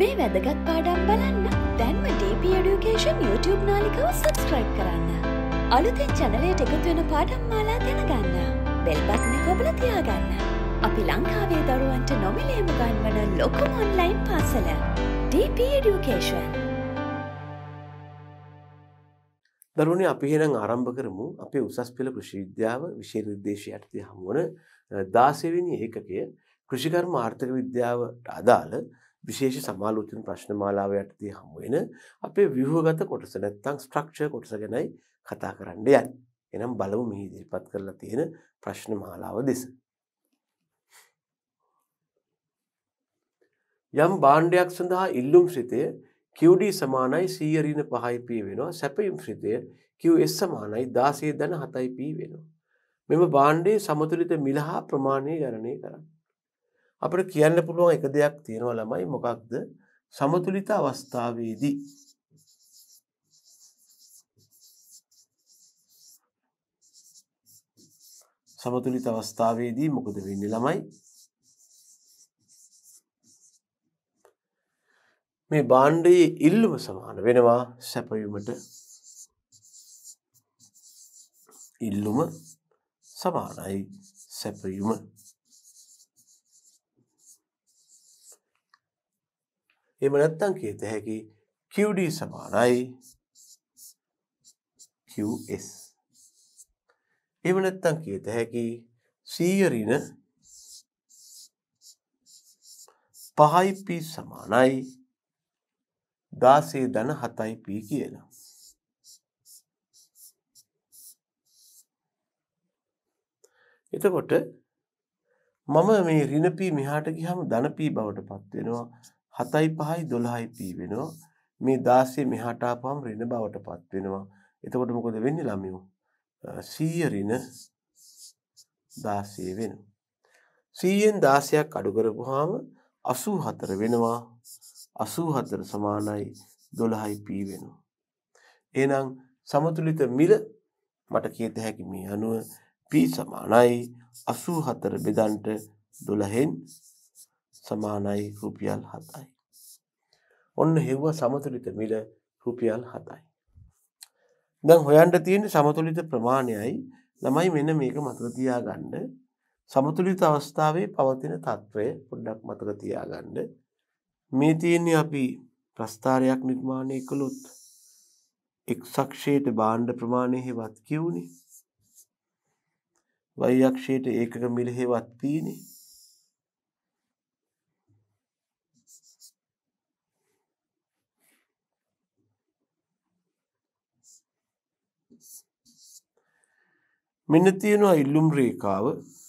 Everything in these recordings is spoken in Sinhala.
මේ වැදගත් පාඩම් බලන්න දැන්ම DP Education YouTube නාලිකාව සබස්ක්‍රයිබ් කරන්න. අලුතෙන් channelයට එකතු වෙන පාඩම් මාලා දැනගන්න. බෙල් බටන් එක ඔබලා තියාගන්න. අපි ලංකාවේ දරුවන්ට නොමිලේම ගන්වන ලොකුම ඔන්ලයින් පාසල DP Education. දරුවනේ අපි එහෙනම් ආරම්භ කරමු අපේ උසස් පෙළ කෘෂි විද්‍යාව විෂය නිර්දේශය යටතේ හමු වන 16 වෙනි ඒකකය කෘෂිකර්ම ආර්ථික විද්‍යාවට අදාළ විශේෂ සමාලෝචන ප්‍රශ්න මාලාව යටතේ හමු වෙන අපේ ව්‍යුහගත කොටස නැත්නම් ස්ට්‍රක්චර් කොටස ගැනයි කතා කරන්න යන්නේ. එහෙනම් බලමු මෙහි ඉදිරිපත් කරලා තියෙන ප්‍රශ්න මාලාව දෙස. යම් භාණ්ඩයක් සඳහා ඉල්ලුම් ශ්‍රිතය QD සමානයි 100 ඍණ 5යි P වෙනවා. සැපයුම් ශ්‍රිතය QS සමානයි 16 ධන 7යි P වෙනවා. මෙම භාණ්ඩයේ සමතුලිත මිල හා ප්‍රමාණය ගණනය කරන්න. අපිට කියන්න පුළුවන් එක දෙයක් තියෙනවා ළමයි, මොකක්ද? සමතුලිත අවස්ථාවේදී මොකද වෙන්නේ ළමයි? මේ භාණ්ඩයේ ඉල්ලුම සමාන වෙනවා සැපයුමට. ඉල්ලුම සමානයි සැපයුම. එහෙම නැත්නම් කියත හැකි QD සමානයි QS. එහෙම නැත්නම් කියත හැකි 100 ඍණ 5යි P සමානයි 16 ධන 7යි P කියලා. එතකොට මම මේ ඍණ P මෙහාට ගියාම ධන P බවට පත් වෙනවා. 7යි 5යි 12යි P වෙනවා. මේ 16 මෙහාට ආපුවම ඍණ බවට පත් වෙනවා. එතකොට මොකද වෙන්නේ ළමයෝ? 100 ඍණ 16 වෙනවා. 100න් 16ක් අඩු කරපුවාම 84 වෙනවා. 84 සමානයි 12යි P වෙනවා. එහෙනම් සමතුලිත මිල මට කියත හැකි මේ අනුව P සමානයි 84 බෙදන්ට 12න් සමානයි රුපියල් 7යි. ඔන්න හෙව්ව සමතුලිත මිල රුපියල් 7යි. දැන් හොයන්න තියෙන්නේ සමතුලිත ප්‍රමාණයයි. ළමයි මෙන්න මේක මතක තියාගන්න. සමතුලිත අවස්ථාවේ පවතින తත්වය පොඩ්ඩක් මතක තියාගන්න. මේ තියෙන්නේ අපි ප්‍රස්ථාරයක් නිර්මාණය කළොත් x අක්ෂයට භාණ්ඩ ප්‍රමාණය හෙවත් q නේ. y අක්ෂයට ඒකක මිල හෙවත් p නේ. මෙන්න තියෙනවා ඉල්ලුම් රේඛාව.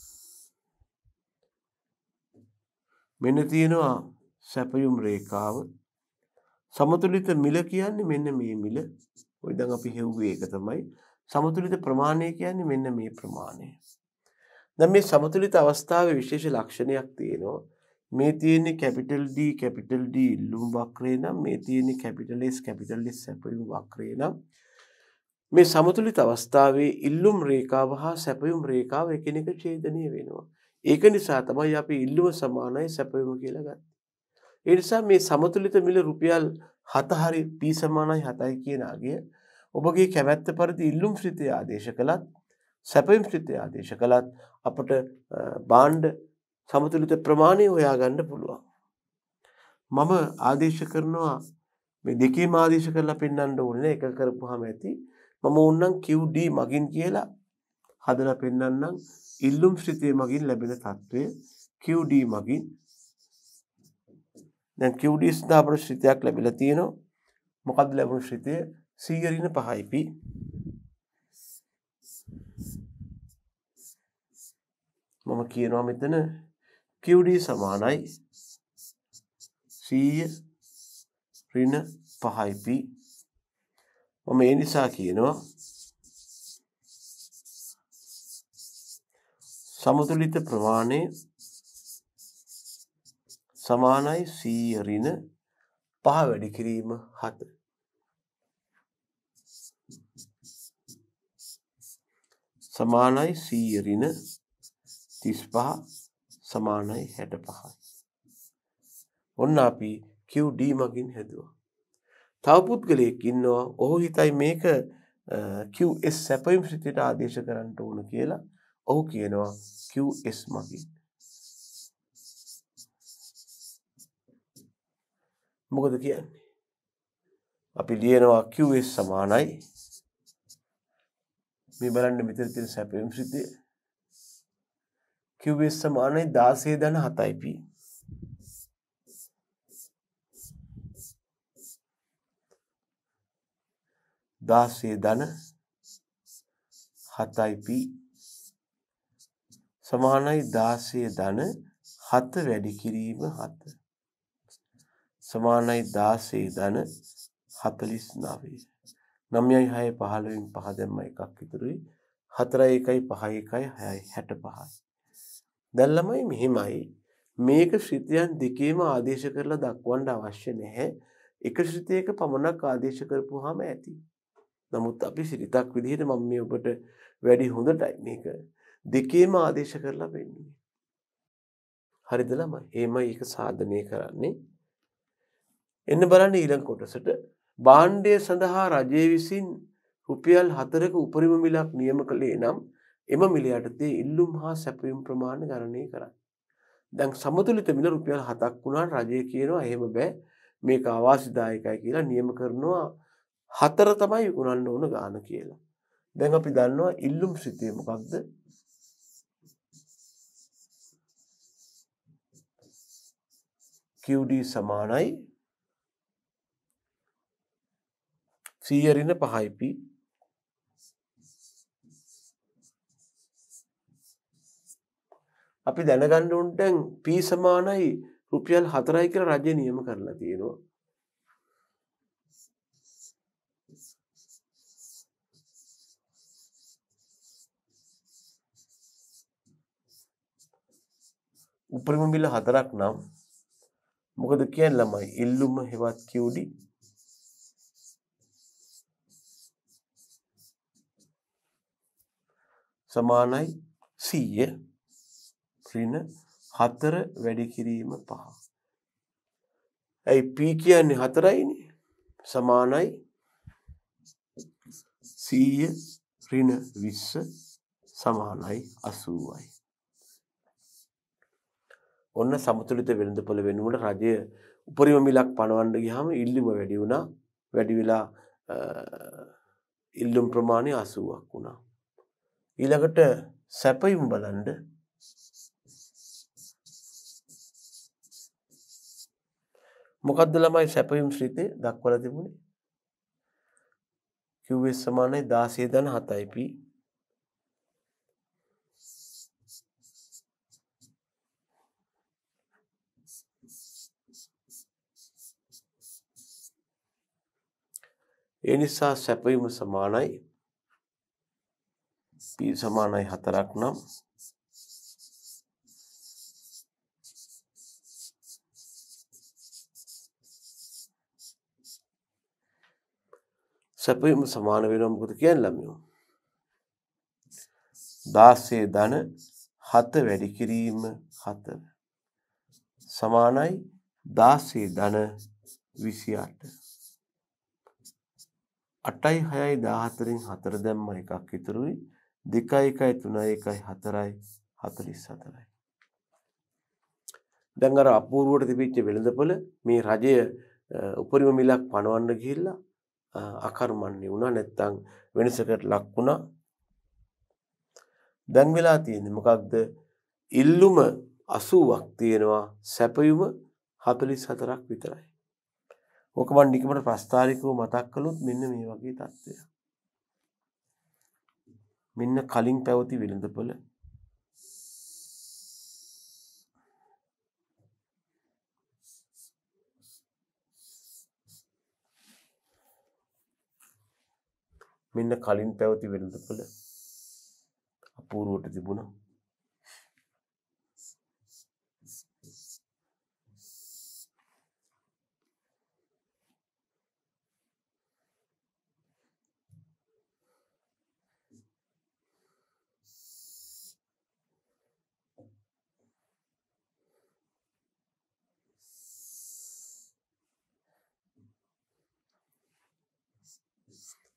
මෙන්න තියෙනවා සැපයුම් රේඛාව. සමතුලිත මිල කියන්නේ මෙන්න මේ මිල. ඔය දැන් අපි හෙව්වේ ඒක තමයි. සමතුලිත ප්‍රමාණය කියන්නේ මෙන්න මේ ප්‍රමාණය. දැන් මේ සමතුලිත අවස්ථාවේ විශේෂ ලක්ෂණයක් තියෙනවා. මේ තියෙන්නේ කැපිටල් D ඉල්ලුම් වක්‍රය නම්, මේ තියෙන්නේ කැපිටල් S සැපයුම් වක්‍රය නම්, මේ සමතුලිත අවස්ථාවේ ඉල්ලුම් රේඛාව හා සැපයුම් රේඛාව එකිනෙක ඡේදනය වෙනවා. ඒක නිසා තමයි අපි ඉල්ලුම සමානයි සැපයුම කියලා ගත්තේ. ඒ නිසා මේ සමතුලිත මිල රුපියල් 7 හරි P සමානයි 7යි කියන අගය ඔබගේ කැමැත්ත පරිදි ඉල්ලුම් ශ්‍රිතය ආදේශ කළත් සැපයුම් ශ්‍රිතය ආදේශ කළත් අපට භාණ්ඩ සමතුලිත ප්‍රමාණය හොයාගන්න පුළුවන්. මම ආදේශ කරනවා මේ දෙකේම ආදේශ කරලා පෙන්වන්න ඕනේ නෑ. එක කරපුවාම ඇති. මම ඕනනම් QD මගින් කියලා හදලා පෙන්වන්නම්. ඉල්ලුම් ශ්‍රිතය මගින් ලැබෙන తත්වය QD මගින්. දැන් QD සඳහා අපට ශ්‍රිතයක් ලැබිලා තියෙනවා. මොකක්ද ලැබුණු ශ්‍රිතය? 100 ඍණ 5යි P. මම කියනවා මෙතන QD සමානයි 100 ඍණ 5යි P. මම ඒ නිසා කියනවා සමතුලිත ප්‍රමාණය සමානයි 100 ඍණ 5 වැඩි කිරීම 7. සමානයි 100 ඍණ 35 සමානයි 65. ඔන්න අපි QD මගින් හැදුවා. තව පුද්ගලයෙක් ඉන්නවා ඔහු හිතයි මේක QS සැපයුම් සිතට ආදේශ කරන්න ඕන කියලා. ඔහු කියනවා QS මගින්. මොකද කියන්නේ? අපි ලියනවා QS සමානයි මේ බලන්න මෙතන තියෙන සැපයුම් සිතේ QS සමානයි 16-7යි p. 16-7යි p සමානයි 16-7 වැඩි කිරීම 7 සමානයි 16-49. 9යි 6 15න් 5 දැම්ම එකක් ඉතුරුයි. 4යි 1යි 5යි 1යි 6යි 65යි. දැන් ළමයි මෙහිමයි මේක ශ්‍රිතයන් දෙකේම ආදේශ කරලා දක්වන්න අවශ්‍ය නැහැ. එක ශ්‍රිතයක පමණක් ආදේශ කරපුවාම ඇති. නමුත් අපි ශ්‍රිතක් විදිහට මම මේ ඔබට වැඩි හොඳටයි මේක දෙකේම ආදේශ කරලා වෙන්නේ. හරිද ළමයි? එහෙමයි ඒක සාධනය කරන්නේ. එන්න බලන්න ඊළඟ කොටසට. භාණ්ඩය සඳහා රජය විසින් රුපියල් 4ක උපරිම මිලක් නියම කළේ නම් එම මිල යටතේ ඉල්ලුම් හා සැපයුම් ප්‍රමාණය ගණනය කරන්න. දැන් සමතුලිත මිල රුපියල් 7ක් වුණාට රජය කියනවා එහෙම බෑ මේක අවාසිදායකයි කියලා නියම කරනවා 4 තමයි විකුණන්න ඕන ගාන කියලා. දැන් අපි දන්නවා ඉල්ලුම් සිතේ මොකක්ද? QD සමානයි 100 ඍණ 5යි p. අපි දැනගන්න ඕන දැන් p සමානයි රුපියල් 4යි කියලා රජය නියම කරලා තියෙනවා. උපරිම මිල 4ක් නම් මොකද කියන්නේ ළමයි? ඉල්ලුම හෙවත් QD සමානයි 100 ඍණ 4 වැඩි කිරීම 5. ඇයි p කියන්නේ 4යිනේ. සමානයි 100 ඍණ 20 සමානයි 80යි. ඔන්න සමතුලිත වෙළඳපොළ වෙනුවට රජය උපරිම මිලක් පනවන්න ගියාම ඉල්ලුම වැඩි වුණා. වැඩි වෙලා ඉල්ලුම් ප්‍රමාණය 80ක් වුණා. ඊළඟට සැපයුම් බලන්න. මොකද්ද ළමයි සැපයුම් ශ්‍රිතේ දක්වලා තිබුණේ? QS සමානයි 16-7යි p. ඒ නිසා සැපයුම සමානයි p සමානයි 4ක් නම් සැපයුම සමාන වෙනවා. මොකද කියන්නේ ළමයෝ? 16-7 වැඩි කිරීම 4 සමානයි 16-28. 8යි 6යි 14න් 4 දැම්ම එකක් ඉතුරුයි. 2යි 1යි 3යි 1යි 4යි 44යි. දැන් අර අපූර්වට තිබිච්ච වෙළඳපොළ මේ රජය උපරිම මිලක් පනවන්න ගිහිල්ලා අකර්මණ්‍ය වුණා. නැත්තම් වෙනසකට ලක් වුණා. දැන් වෙලා තියෙන්නේ මොකක්ද? ඉල්ලුම 80ක් තියෙනවා. සැපයුම 44ක් විතරයි. ඕක මම නිකමට ප්‍රස්තාරිකව මතක් කළොත් මෙන්න මේ වගේ තත්ත්වයක්. මෙන්න කලින් පැවති වෙළඳපොළ. මෙන්න කලින් පැවති වෙළඳපොළ අපූර්වට තිබුණා.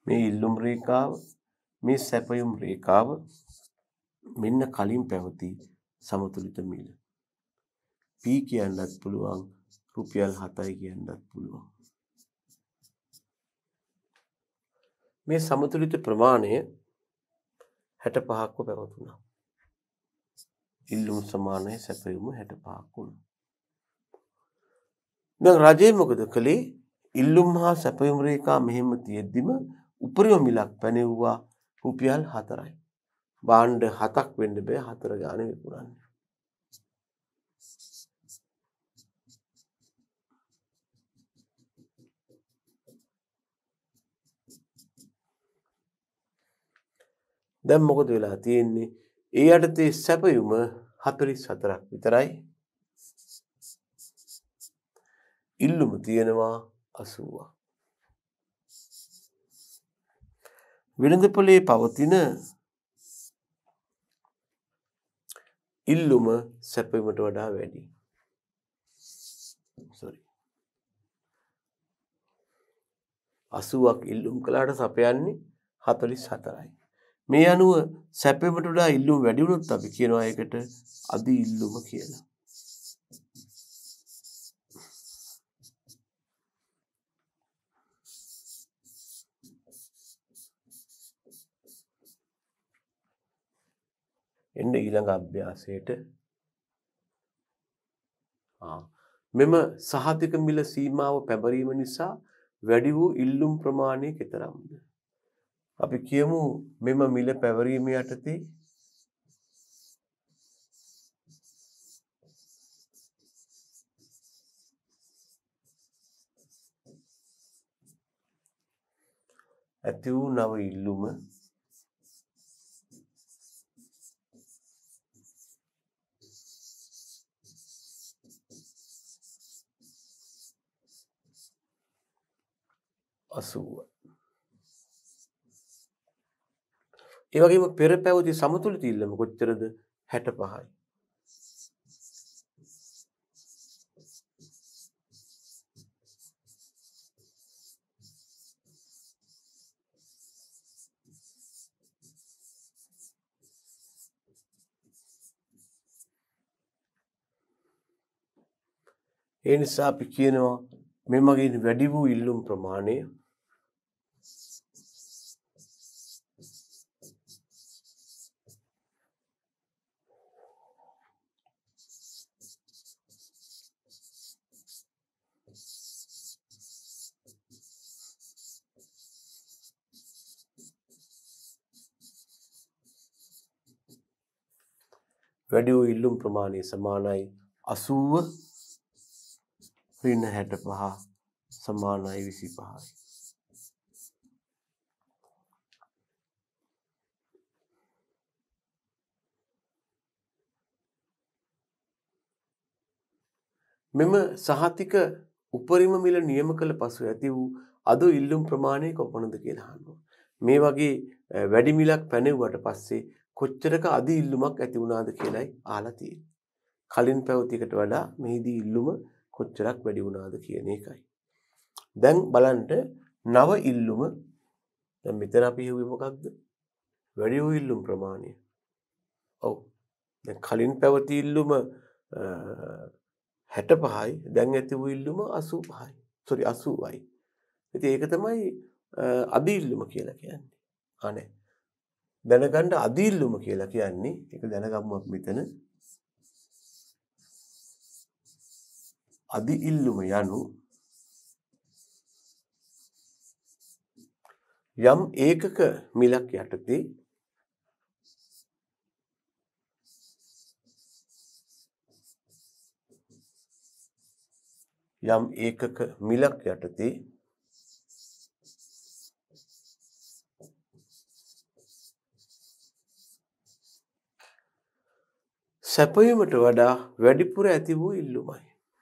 මේ ඉල්ලුම් රේඛාව, මේ සැපයුම් රේඛාව මෙන්න කලින් පැවති සමතුලිත මිල. P කියන්නත් පුළුවන්, රුපියල් 7යි කියන්නත් පුළුවන්. මේ සමතුලිත ප්‍රමාණය 65ක්ව පැවතුණා. ඉල්ලුම් සමානයි සැපයුම 65ක් වුණා. දැන් රජය මොකද කළේ? ඉල්ලුම් හා සැපයුම් රේඛා මෙහෙම තියෙද්දිම උපරිම මිලක් පැනෙව්වා රුපියල් 4යි. භාණ්ඩ 7ක් වෙන්න බෑ 4 ගානේ විකුණන්නේ. දැන් මොකද වෙලා තියෙන්නේ? ඒ යටතේ සැපයුම 44ක් විතරයි. ඉල්ලුම තියෙනවා 80ක්. වෙළඳපොලේ පවතින ඉල්ලුම සැපයුමට වඩා වැඩි. 80ක් ඉල්ලුම් කළාට සපයන්නේ 44යි. මේ අනුව සැපයුමට වඩා ඉල්ලුම් වැඩි වුණොත් අපි කියනවා ඒකට අධි ඉල්ලුම කියලා. එන්න ඊළඟ අභ්‍යාසයට. මෙම සහතික මිල සීමාව පැවරීම නිසා වැඩි වූ ඉල්ලුම් ප්‍රමාණය කෙතරම්ද? අපි කියමු මෙම මිල පැවරීම යටතේ ඇති වූ නව ඉල්ලුම ඒ වගේම පෙර පැවති සමතුලිත ඉල්ලුම කොච්චරද? 65යි. ඒ නිසා අපි කියනවා මෙමගින් වැඩි වූ ඉල්ලුම් ප්‍රමාණය වැඩි වූ ඉල්ලුම් ප්‍රමාණය සමානයි 80 ඍණ 65 සමානයි 25යි. මෙම සහතික උපරිම මිල නියම කළ පසු ඇති වූ අද ඉල්ලුම් ප්‍රමාණය කොපමණද කියලා අහනවා. මේ වගේ වැඩි මිලක් පැනෙව්වට පස්සේ කොච්චරක අධි ඉල්ලුමක් ඇති වුණාද කියලායි අහලා තියෙන්නේ. කලින් පැවති එකට වඩා මෙහිදී ඉල්ලුම කොච්චරක් වැඩි වුණාද කියන එකයි. දැන් බලන්න නව ඉල්ලුම. දැන් මෙතන අපි හිතුවේ මොකක්ද? වැඩි වූ ඉල්ලුම් ප්‍රමාණය. ඔව්. දැන් කලින් පැවති ඉල්ලුම 65යි. දැන් ඇති වූ ඉල්ලුම 85යි. 80යි. ඉතින් ඒක තමයි අධි ඉල්ලුම කියලා කියන්නේ. අනේ. දැනගන්න අධි ඉල්ලුම කියලා කියන්නේ ඒක දැනගමු අපි මෙතන. අධි ඉල්ලුම යනු යම් ඒකක මිලක් යටතේ සැපයීමට වඩා වැඩිපුර ඇති වූ ඉල්ලුමයි.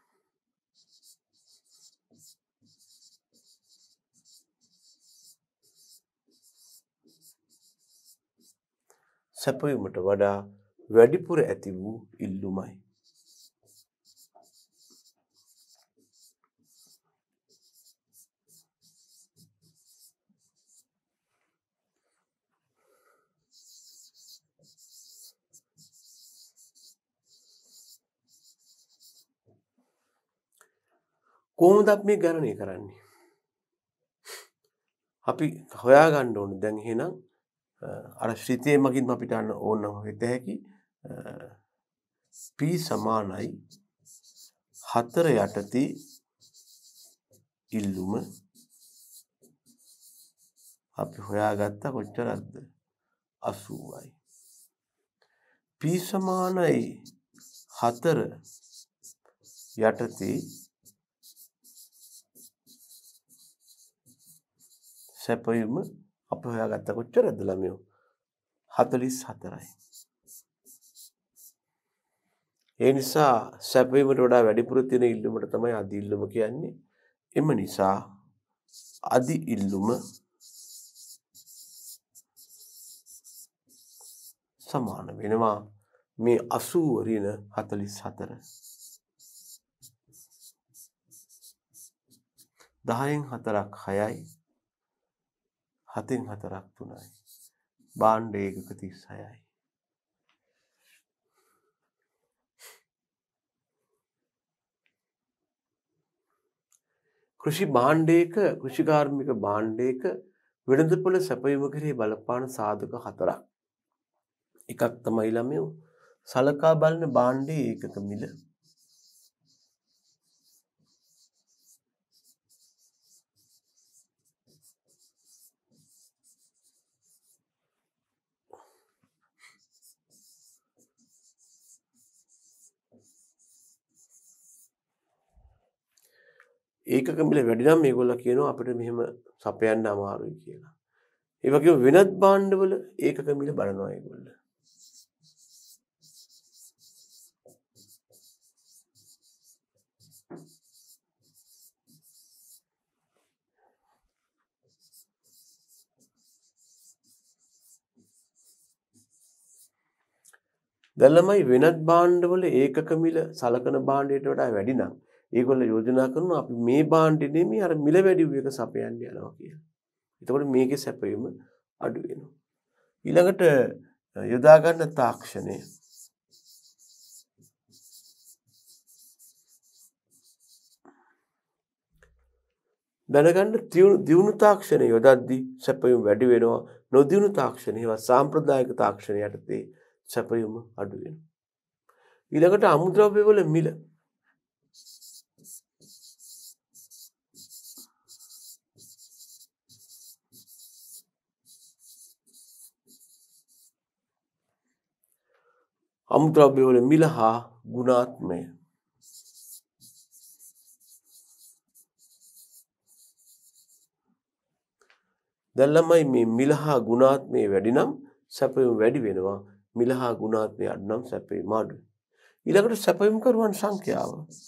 සැපයීමට වඩා වැඩිපුර ඇති වූ ඉල්ලුමයි. කොහොමද අපි මේ ගණනය කරන්නේ? අපි හොයාගන්න ඕනේ දැන් එහෙනම් අර ශ්‍රිතයේ මගින් අපිට අන්න ඕනම හිත හැකි p සමානයි 4 යටතේ ඉල්ලුම අපි හොයාගත්ත කොච්චරක්ද 80යි. p සමානයි 4 යටතේ සැපයුම අපි හොයාගත්ත කොච්චරද ළමයෝ 44යි. ඒ නිසා සැපයීමට වඩා වැඩිපුර තියෙන ඉල්ලුමට තමයි අධි ඉල්ලුම කියන්නේ. එම නිසා අධි ඉල්ලුම සමාන වෙනවා මේ 80 ඍණ 44. 10න් 4ක් 6යි. 7න් 4ක් 3යි. භාණ්ඩ ඒකක 36යි. කෘෂි භාණ්ඩයක කෘෂිකාර්මික භාණ්ඩයක වෙළඳපොළ සැපයීම කෙරෙහි බලපාන සාධක 4ක්. එකක් තමයි ළමයෝ සලකා බලන භාණ්ඩයේ ඒකක මිල. ඒකක මිල වැඩි නම් මේගොල්ලෝ කියනවා අපිට මෙහෙම සපයන්න අමාරුයි කියලා. ඒ වගේම වෙනත් භාණ්ඩවල ඒකක මිල බලනවා ඒගොල්ලෝ. දැන් ළමයි වෙනත් භාණ්ඩවල ඒකක මිල සලකන භාණ්ඩයට වඩා වැඩි නම් ඒගොල්ලෝ යෝජනා කරනවා අපි මේ භාණ්ඩෙ නෙමෙයි අර මිල වැඩි වූ එක සපයන්න යනවා කියලා. එතකොට මේකේ සැපයීම අඩු වෙනවා. ඊළඟට යොදා ගන්න තාක්ෂණය. දැනගන්න දියුණු තාක්ෂණය යොදද්දී සැපයීම වැඩි වෙනවා. නොදියුණු තාක්ෂණය ඒවා සාම්ප්‍රදායික තාක්ෂණය යටතේ සැපයීම අඩු වෙනවා. ඊළඟට අමුද්‍රව්‍ය වල මිල. අමුද්‍රව්‍ය වල මිල හා ගුණාත්මය. දැන් ළමයි මේ මිල හා ගුණාත්මය වැඩි නම් සැපයීම වැඩි වෙනවා. මිල හා ගුණාත්මය අඩු නම් සැපයීම අඩුයි. ඊළඟට සැපයීම කරුවන් සංඛ්‍යාව.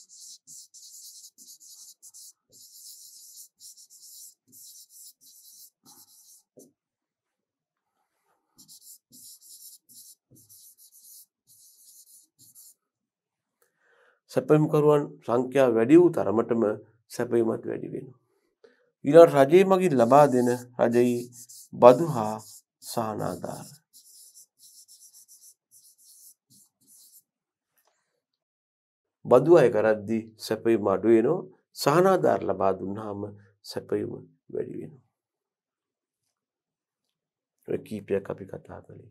සැපයීම කරුවන් සංඛ්‍යාව වැඩි වූ තරමටම සැපයීමත් වැඩි වෙනවා. ඊළඟ රජයේ මගින් ලබා දෙන රජයේ බදු හා සහනාධාර. බදු අය කරද්දී සැපයීම අඩු වෙනවා. සහනාධාර ලබා දුන්නාම සැපයීම වැඩි වෙනවා. ඒ කීපයක් අපි කතා කළේ.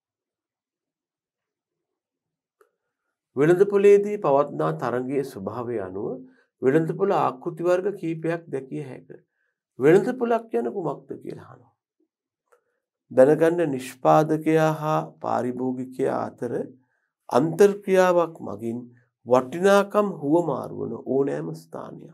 වෙළඳපොළේදී පවත්නා තරඟයේ ස්වභාවය අනුව වෙළඳපොළ ආකෘති වර්ග කීපයක් දැකිය හැකිය. වෙළඳපොළක් කියන්නේ කුමක්ද කියලා අහනවා. දැනගන්න නිෂ්පාදකයා හා පාරිභෝගිකයා අතර අන්තර්ක්‍රියාවක් මගින් වටිනාකම් හුවමාරු වන ඕනෑම ස්ථානයක්.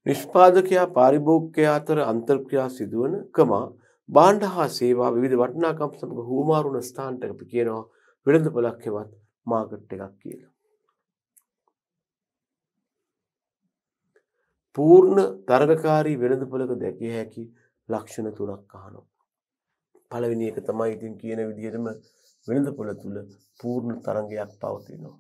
නිෂ්පාදකයා පාරිභෝගිකයා අතර අන්තර්ක්‍රියා සිදුවන කම භාණ්ඩ හා සේවා විවිධ වටිනාකම් සමග හුවමාරු වන ස්ථානට අපි කියනවා වෙළඳපොළක් හෙවත් මාකට් එකක් කියලා. පූර්ණ තරගකාරී වෙළඳපොළක දැකිය හැකි ලක්ෂණ තුනක් අහනවා. පළවෙනි එක තමයි ඉතින් කියන විදිහටම වෙළඳපොළ තුල පූර්ණ තරගයක් පවතිනවා.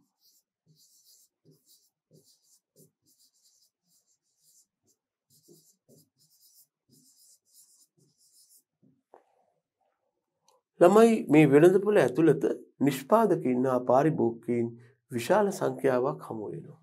ළමයි මේ වෙළඳපොළ ඇතුළත නිෂ්පාදකයින් හා පාරිභෝගිකයින් විශාල සංඛ්‍යාවක් හමු වෙනවා.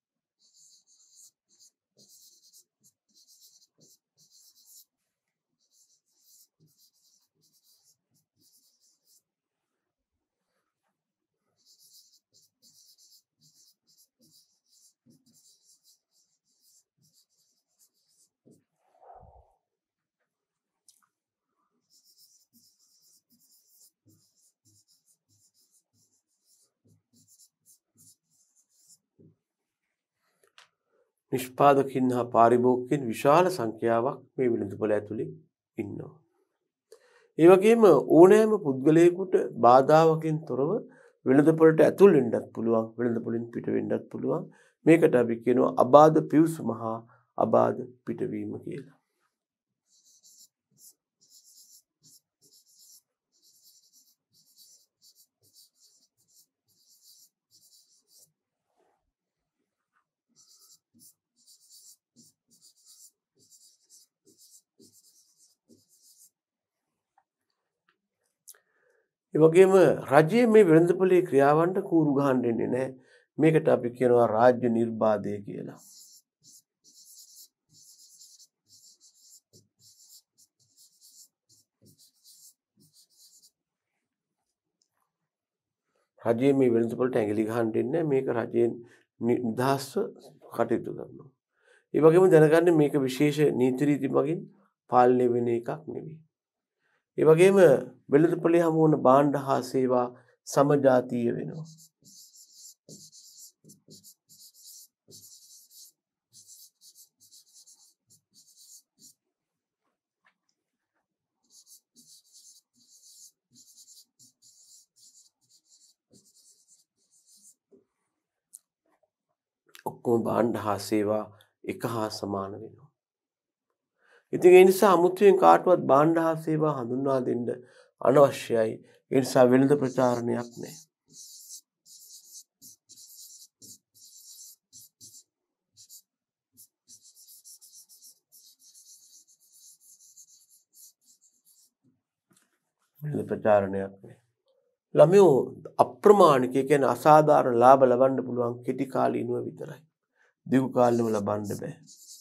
නිෂ්පාදකින් හා පාරිභෝගිකයින් විශාල සංඛ්‍යාවක් මේ වෙළඳපොළ ඇතුලේ ඉන්නවා. ඒ වගේම ඕනෑම පුද්ගලයෙකුට බාධාවකින් තොරව වෙළඳපොළට ඇතුල් වෙන්නත් පුළුවන්, වෙළඳපොළින් පිට වෙන්නත් පුළුවන්. මේකට අපි කියනවා අබාධ පිවිසුම හා අබාධ පිටවීම කියලා. ඒ වගේම රජයේ මේ වෙළඳපොලේ ක්‍රියාවන්ට කූරු ගහන්න දෙන්නේ නැහැ. මේකට අපි කියනවා රාජ්‍ය නිර්බාධය කියලා. රජයේ මේ වෙළඳපොලට ඇඟිලි ගහන්න දෙන්නේ නැහැ. මේක රජයෙන් නිදහස්ව කටයුතු කරනවා. ඒ වගේම දැනගන්න මේක විශේෂ නීති රීති මගින් පාලනය වෙන එකක් නෙවෙයි. ඒ වගේම වෙළඳපොලේ හමු වන භාණ්ඩ හා සේවා සමජාතීය වෙනවා. ඔක්කොම භාණ්ඩ හා සේවා එක හා සමාන වෙනවා. ඉතින් ඒ නිසා අමුතුවෙන් කාටවත් භාණ්ඩ හා සේවා හඳුන්වා දෙන්න අනවශ්‍යයි. ඒ නිසා වෙළඳ ප්‍රචාරණයක් නැහැ. වෙළඳ ප්‍රචාරණයක් නැහැ. ළමයෝ අප්‍රමාණික කියන්නේ අසාධාරණ ලාභ ලබන්න පුළුවන් කෙටි කාලීනව විතරයි. දීර්ඝ කාලීනව ලබන්න බෑ.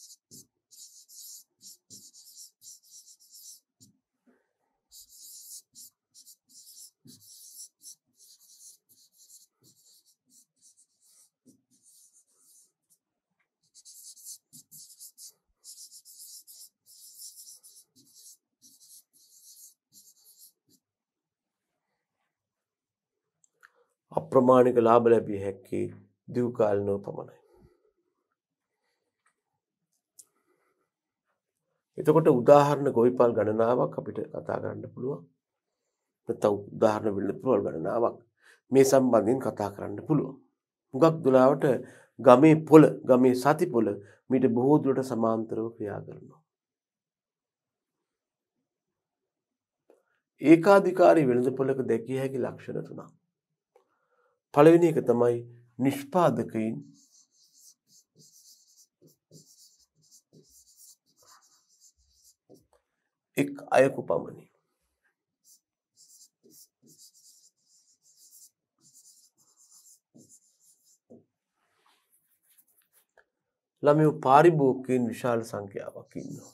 අප්‍රමාණික ලාභ ලැබිය හැකි දීර්ඝ කාලීනව පමණයි. එතකොට උදාහරණ ගොවිපල් ගණනාවක් අපිට කතා කරන්න පුළුවන්. නැත්නම් උදාහරණ වෙළඳපොළ ගණනාවක් මේ සම්බන්ධයෙන් කතා කරන්න පුළුවන්. හුඟක් දුරවට ගමේ පොළ, ගමේ සති පොළ මීට බොහෝ දුරට සමාන්තරව ක්‍රියා කරනවා. ඒකාධිකාරී වෙළඳපොළක දැකිය හැකි ලක්ෂණ තුනක්. පළවෙනි එක තමයි නිෂ්පාදකයින් එක් අයකු පමණි. ළමයෝ පාරිභෝගිකයින් විශාල සංඛ්‍යාවක් ඉන්නවා.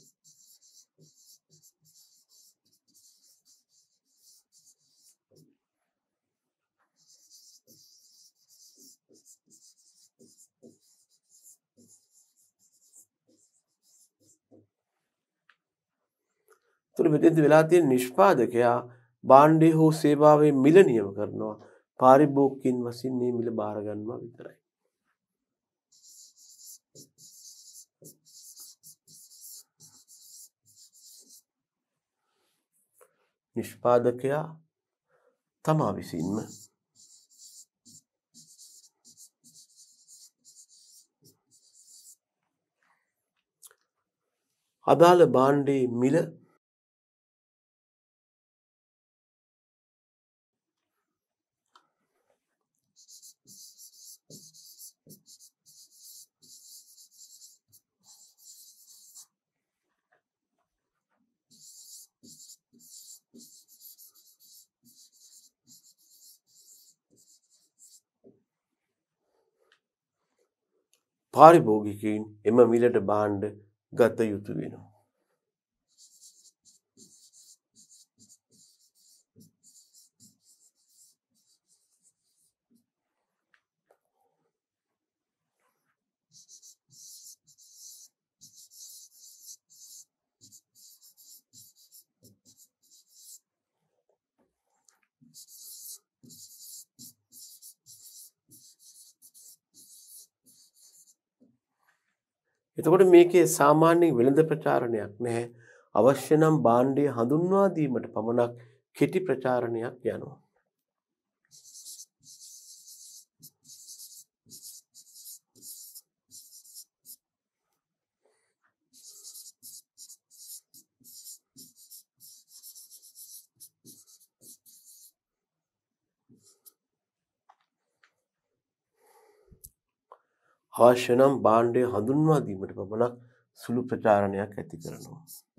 තුන මෙතෙන්ද වෙලා තියෙන නිෂ්පාදකයා භාණ්ඩේ හෝ සේවාවේ මිල නියම කරනවා. පාරිභෝගිකයින් වශයෙන් මේ මිල බාර ගන්නවා විතරයි. නිෂ්පාදකයා තමා විසින්ම අදාළ භාණ්ඩයේ මිල පාරිභෝගිකයින් එම මිලට භාණ්ඩ ගත යුතු වෙනවා. එතකොට මේකේ සාමාන්‍ය වෙළඳ ප්‍රචාරණයක් නැහැ. අවශ්‍ය නම් භාණ්ඩය හඳුන්වා දීමට පමණක් කෙටි ප්‍රචාරණයක් යනවා. අවශ්‍ය නම් භාණ්ඩය හඳුන්වා දීමට පමණක් සුළු ප්‍රචාරණයක් ඇති කරනවා.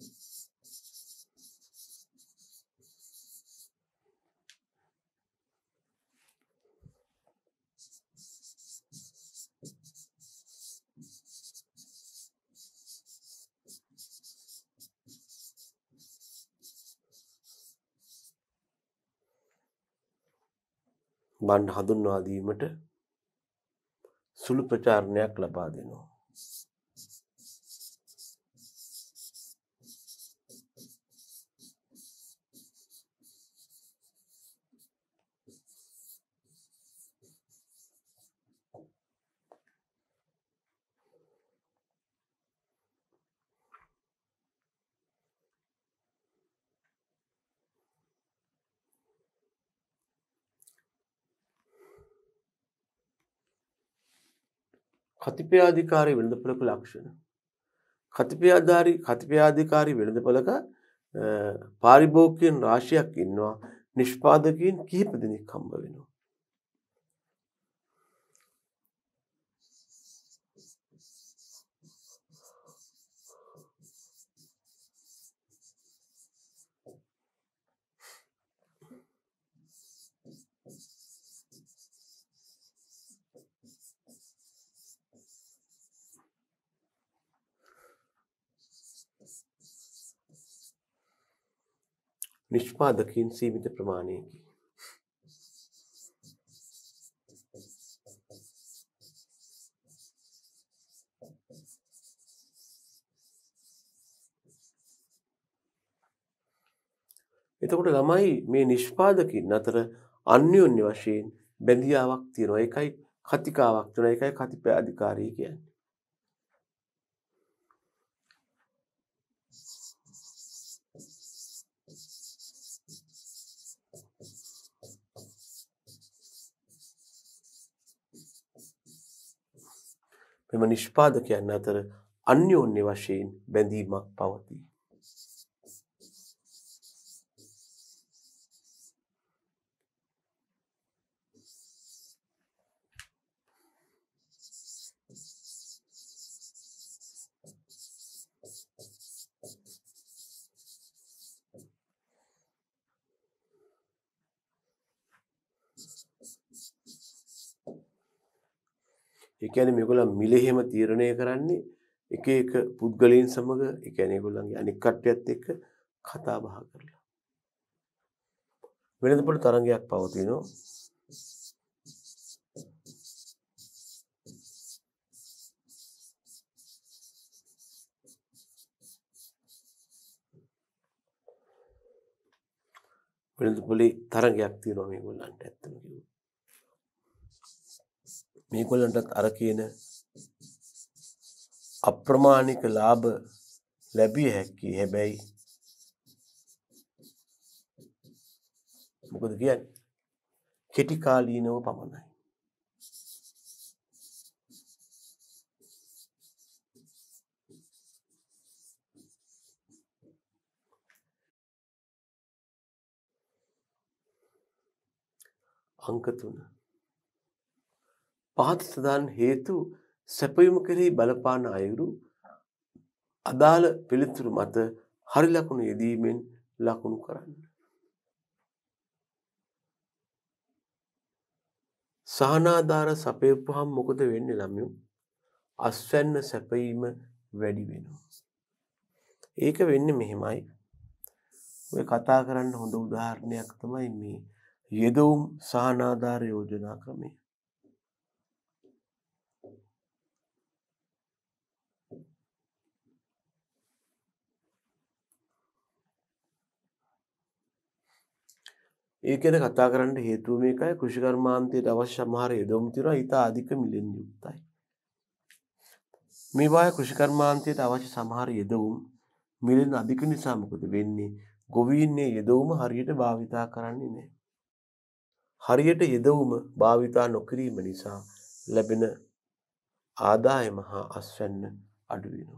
භාණ්ඩ හඳුන්වා දීමට සුළු ප්‍රචාරණයක් ලබා දෙනවා. කතිපයාධිකාරී වෙළඳපොළක ලක්ෂණ. කතිපයාධිකාරී වෙළඳපොළක පාරිභෝගිකයන් රාශියක් ඉන්නවා. නිෂ්පාදකයන් කිහිප දෙනෙක් හම්බ වෙනවා. නිෂ්පාදකයන් සීමිත ප්‍රමාණයකි. එතකොට ළමයි මේ නිෂ්පාදකයන් අතර අන්‍යෝන්‍ය වශයෙන් බැඳියාවක් තියෙනවා. ඒකයි කතිකාවක් තියෙනවා. ඒකයි කතිපයාධිකාරී කියන්නේ. මෙම නිෂ්පාදකයන් අතර අන්‍යෝන්‍ය වශයෙන් බැඳීමක් පවතී. ඒ කියන්නේ මේගොල්ලන් මිල එහෙම තීරණය කරන්නේ එක එක පුද්ගලයන් සමග, ඒ කියන්නේ ඒගොල්ලන්ගේ අනික් කට්ටියත් එක්ක කතා බහ කරලා. වෙළඳපොළ තරංගයක් පවතිනවා. වෙළඳපොළේ තරංගයක් තියෙනවා මේගොල්ලන්ට ඇත්තම කිව්වොත්. මේගොල්ලන්ටත් අර කියන අප්‍රමාණික ලාභ ලැබිය හැකි. හැබැයි මොකද කියන්නේ? කෙටි කාලීනව පමණයි. අංක 3. පහත සඳහන් හේතු සැපයුම කෙරෙහි බලපාන අයුරු අදාළ පිළිතුරු මත හරි ලකුණු යෙදීමෙන් ලකුණු කරන්න. සහනාධාර සපයපුවහම මොකද වෙන්නේ ළමයෝ? අස්වැන්න සැපයීම වැඩි වෙනවා. ඒක වෙන්නේ මෙහෙමයි. ඔය කතා කරන්න හොඳ උදාහරණයක් තමයි මේ යෙදවුම් සහනාධාර යෝජනා ක්‍රමය. ඒ ගැන කතා කරන්න හේතුව මේකයි. කෘෂිකර්මාන්තයට අවශ්‍ය සමහර යෙදවුම් තියෙනවා ඊට අධික මිලෙන් යුක්තයි. මේවා කෘෂිකර්මාන්තයට අවශ්‍ය සමහර යෙදවුම් මිලෙන් අධික නිසා මොකද වෙන්නේ? ගොවීන්නේ යෙදවුම හරියට භාවිතා කරන්නේ නැහැ. හරියට යෙදවුම භාවිතා නොකිරීම නිසා ලැබෙන ආදායම හා අස්වැන්න අඩු වෙනවා.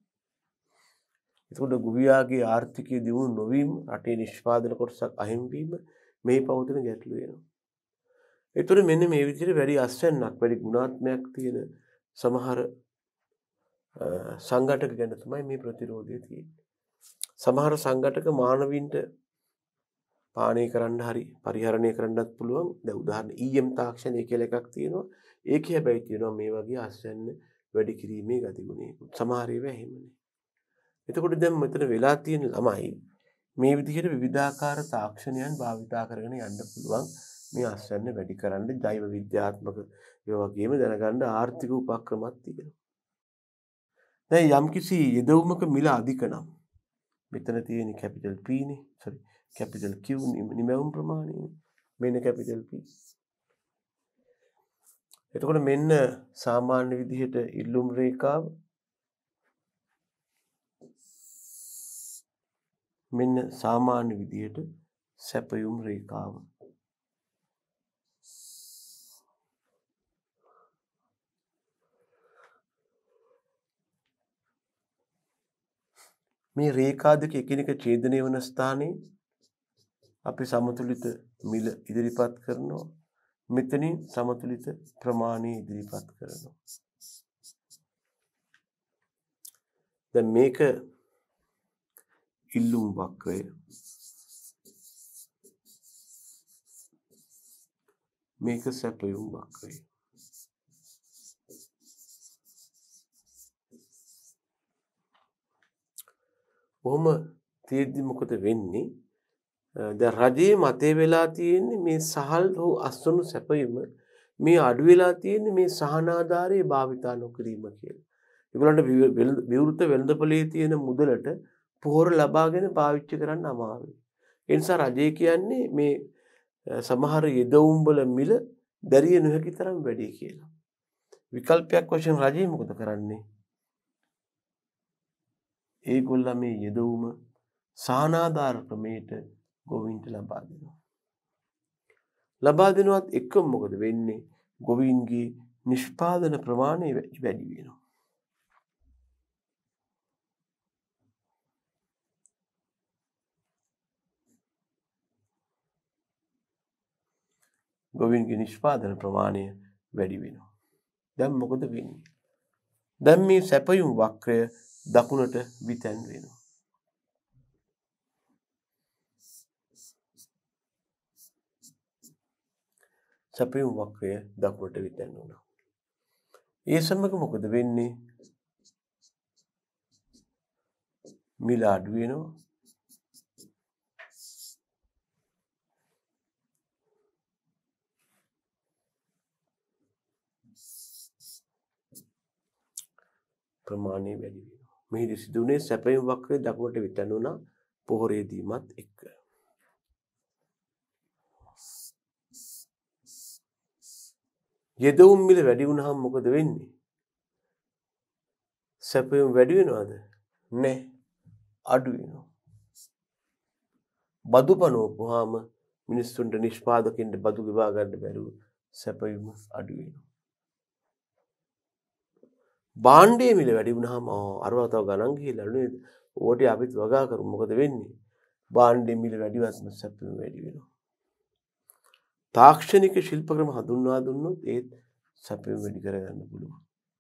එතකොට ගොවියාගේ ආර්ථිකය දියුණු නොවීම, රටේ නිෂ්පාදන කොටසක් අහිමි වීම මේ පවතින ගැටලු වෙනවා. ඒතර මෙන්න මේ විදිහට වැඩි අස්වැන්නක්, වැඩි ගුණාත්මයක් තියෙන සමහර සංඝටක ගැන තමයි මේ ප්‍රතිරෝධය තියෙන්නේ. සමහර සංඝටක මානවීන්ට පානය කරන්න හරි පරිහරණය කරන්නත් පුළුවන්. දැන් උදාහරණ EM තාක්ෂණය කියලා එකක් තියෙනවා. ඒකේ හැබැයි තියෙනවා මේ වගේ අස්වැන්න වැඩි කිරීමේ ගතිගුණයකුත්. සමහර ඒවා එහෙමනේ. එතකොට දැන් මෙතන වෙලා තියෙන ළමයි මේ විදිහට විවිධාකාර තාක්ෂණයන් භාවිතා කරගෙන යන්න පුළුවන් මේ අස්වැන්න වැඩි කරන්න. ජෛව විද්‍යාත්මක ඒ වගේම දැනගන්න ආර්ථික උපක්‍රමත් තියෙනවා. දැන් යම්කිසි යෙදවුමක මිල අධික නම් මෙතන තියෙන කැපිටල් P නේ. කැපිටල් Q නිමැවුම් ප්‍රමාණය. මෙන්න කැපිටල් P. එතකොට මෙන්න සාමාන්‍ය විදිහට ඉල්ලුම් රේඛාව. මෙන්න සාමාන්‍ය විදිහට සැපයුම් රේඛාව. මේ රේඛා දෙක එකිනෙක ඡේදනය වන ස්ථානයේ අපි සමතුලිත මිල ඉදිරිපත් කරනවා. මෙතනින් සමතුලිත ප්‍රමාණය ඉදිරිපත් කරනවා. දැන් මේක ඉල්ලුම් වක්‍රය. මේක සැපයුම් වක්‍රය. කොහොම තියෙද්දි මොකද වෙන්නේ? දැන් රජයේ මතේ වෙලා තියෙන්නේ මේ සහල් හෝ අස්වනු සැපයීම මේ අඩු වෙලා තියෙන්නේ මේ සහනාධාරයේ භාවිතා නොකිරීම කියලා. ඒගොල්ලන්ට විවෘත වෙළඳපොලේ තියෙන මුදලට පොහොර ලබාගෙන පාවිච්චි කරන්න අමාරුයි. ඒ නිසා රජය කියන්නේ මේ සමහර යෙදවුම් වල මිල දැරිය නොහැකි තරම් වැඩි කියලා. විකල්පයක් වශයෙන් රජය මොකද කරන්නේ? ඒගොල්ලෝ මේ යෙදවුම සහනාධාර ක්‍රමයට ගොවීන්ට ලබා දෙනවා. ලබා දෙනවත් එක්කම මොකද වෙන්නේ? ගොවීන්ගේ නිෂ්පාදන ප්‍රමාණය වැඩි වෙනවා. ගොවීන්ගේ නිෂ්පාදන ප්‍රමාණය වැඩි වෙනවා. දැන් මොකද වෙන්නේ? දැන් මේ සැපයුම් වක්‍රය දකුණට විතැන් වෙනවා. සැපයුම් වක්‍රය දකුණට විතැන් වුණා. ඒ සමග මොකද වෙන්නේ? මිල අඩු වෙනවා. ප්‍රමාණය වැඩි වෙනවා. මෙහිදී සිදුවුනේ සැපයුම් වක්‍රය දකුණට විතැන් වුණා පොහොරේ දීමත් එක්ක. යෙදවුම් මිල වැඩි වුණාම මොකද වෙන්නේ? සැපයුම් වැඩි වෙනවද? නැහැ. අඩු වෙනවා. බදු පනවපුවාම මිනිස්සුන්ට නිෂ්පාදකින්ට බදු ගෙවා ගන්න බැරුව සැපයුම අඩු වෙනවා. භාණ්ඩයේ මිල වැඩි වුණාම අරවා තව ගණන් ගිහිල්ලා නේද? ඕටි අපිත් වගා කරමු. මොකද වෙන්නේ? භාණ්ඩයේ මිල වැඩිවත්ම සැපයුම වැඩි වෙනවා. තාක්ෂණික ශිල්ප ක්‍රම හඳුන්වා දුන්නොත් ඒත් සැපයුම වැඩි කරගන්න පුළුවන්.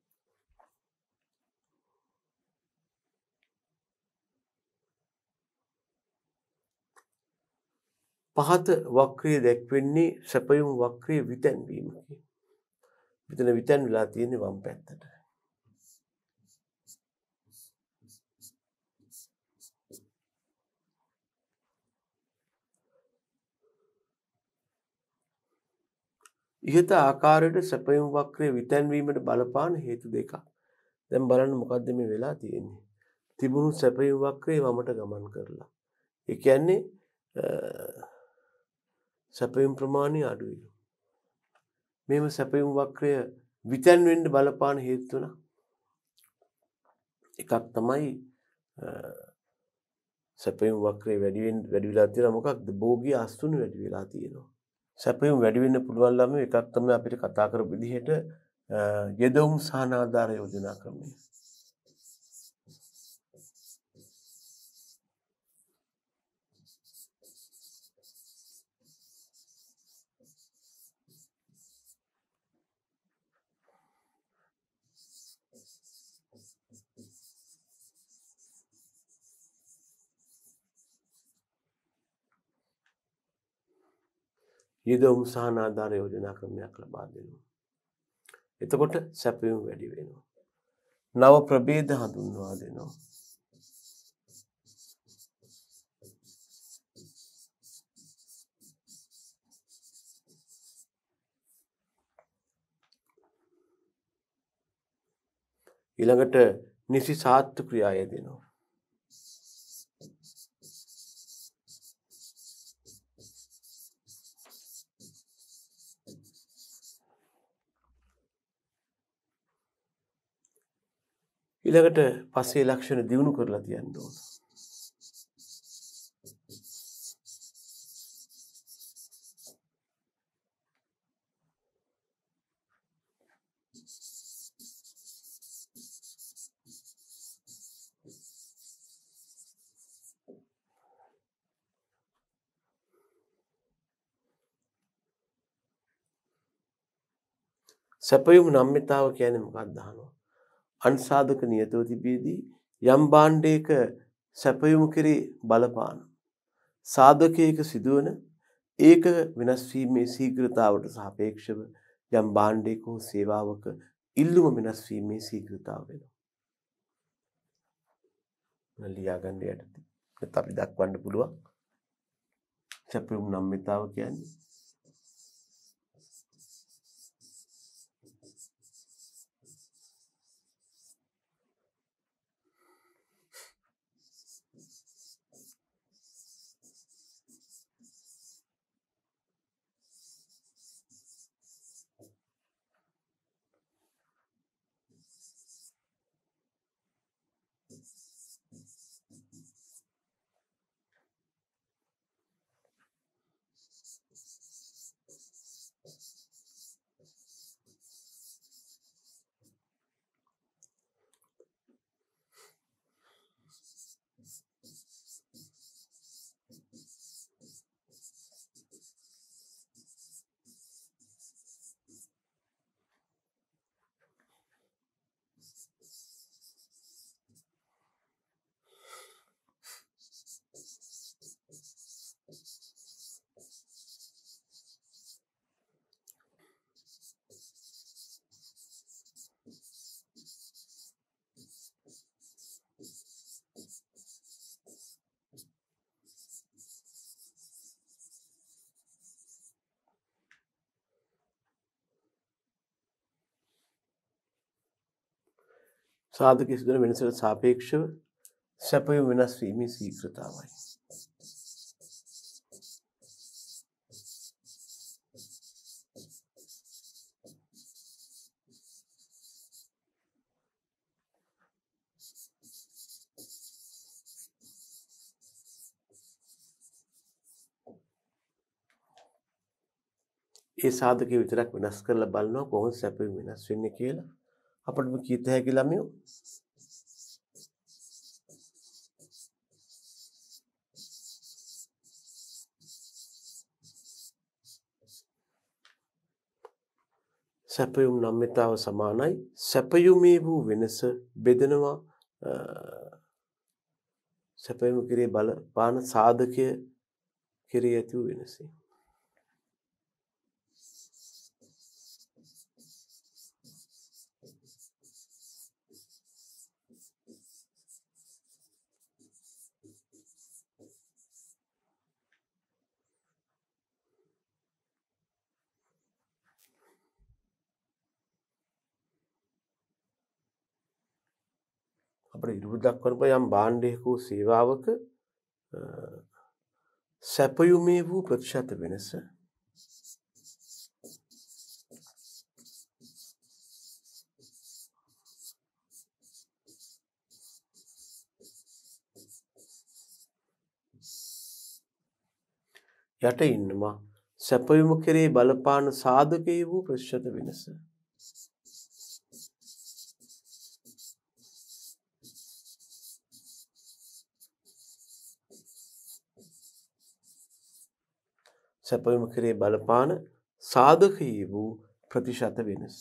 පහත වක්‍රය දැක්වෙන්නේ සැපයුම් වක්‍රයේ විතැන්වීමකි. මෙතන විතැන් වෙලා තියෙන්නේ වම් පැත්තට. ඉහත ආකාරයට සැපයුම් වක්‍රයේ විතැන්වීමට බලපාන හේතු දෙකක්. දැන් බලන්න මොකද්ද මේ වෙලා තියෙන්නේ. තිබුණු සැපයුම් වක්‍රයේ වමට ගමන් කරලා. ඒ කියන්නේ සැපයුම් ප්‍රමාණය අඩු වෙනවා. මේව සැපයුම් වක්‍රය විතැන් වෙන්න බලපාන හේතු තුනක්. එකක් තමයි සැපයුම් වක්‍රය වැඩි වෙලා තියෙනවා. මොකක්ද? භෝගී අස්තුණු වැඩි වෙලා තියෙනවා. සැපයුම් වැඩි වෙන්න පුළුවන් ළම එකක් තමයි අපිට කතා කරපු විදිහට යෙදවුම් සහනාධාර යෝජනා ක්‍රමය. යෙදවුම් සහනාධාර යෝජනා ක්‍රමයක් ලබා දෙනවා. එතකොට සැපයුම් වැඩි වෙනවා. නව ප්‍රභේද හඳුන්වා දෙනවා. ඊළඟට නිසි සාත්තු ක්‍රියා යෙදෙනවා. ඊළඟට පස්සේ ලක්ෂණ දියුණු කරලා තියන්න ඕන. සැපයුම් නම්‍යතාව කියන්නේ මොකක්ද අහනවා. අන්සාධක නියතව තිබියදී යම් භාණ්ඩයක සැපයුම කෙරේ බලපාන සාධකයක සිදුවන ඒක වෙනස් වීමේ ශීඝ්‍රතාවට සාපේක්ෂව යම් භාණ්ඩයක හෝ සේවාවක ඉල්ලුම වෙනස් වීමේ ශීඝ්‍රතාව වෙනවා. ලියා ගන්න යටදී ඒත් අපි දක්වන්න පුළුවන් සැපයුම් නම්‍යතාව කියන්නේ සාධක සිදුවන වෙනසට සාපේක්ෂව සැපයුම් වෙනස් වීමේ ශීඝ්‍රතාවයි. ඒ සාධකය විතරක් වෙනස් කරලා බලනවා කොහොමද සැපයුම වෙනස් වෙන්නේ කියලා. අපිටම කීත හැකි ළමයෝ සැපයුම් නම්‍යතාව සමානයි සැපයුමේ වූ වෙනස බෙදනවා සැපයුම කෙරේ බලපාන සාධකය කෙරේ ඇති වූ වෙනසයි. අපිට ඉරුරු දක්වන යම් භාණ්ඩයක වූ සේවාවක සැපයුමේ වූ ප්‍රතිශත වෙනස යට ඉන්නවා සැපයුම කෙරේ බලපාන සාධකයේ වූ ප්‍රතිශත වෙනස. සැපයුම කෙරේ බලපාන සාධකයේ වූ ප්‍රතිශත වෙනස.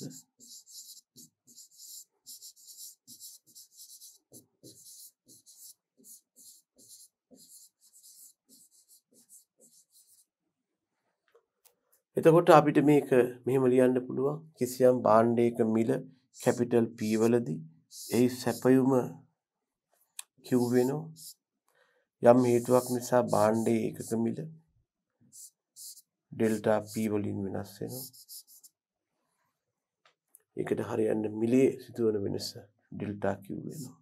එතකොට අපිට මේක මෙහෙම ලියන්න පුළුවන් කිසියම් භාණ්ඩයක මිල කැපිටල් P වලදී එහි සැපයුම Q වෙනවා. යම් හේතුවක් නිසා භාණ්ඩයේ එකක මිල ඩෙල්ටා P වලින් වෙනස් වෙනවා. ඒකට හරියන්න මිලේ සිදුවන වෙනස ඩෙල්ටා Q වෙනවා.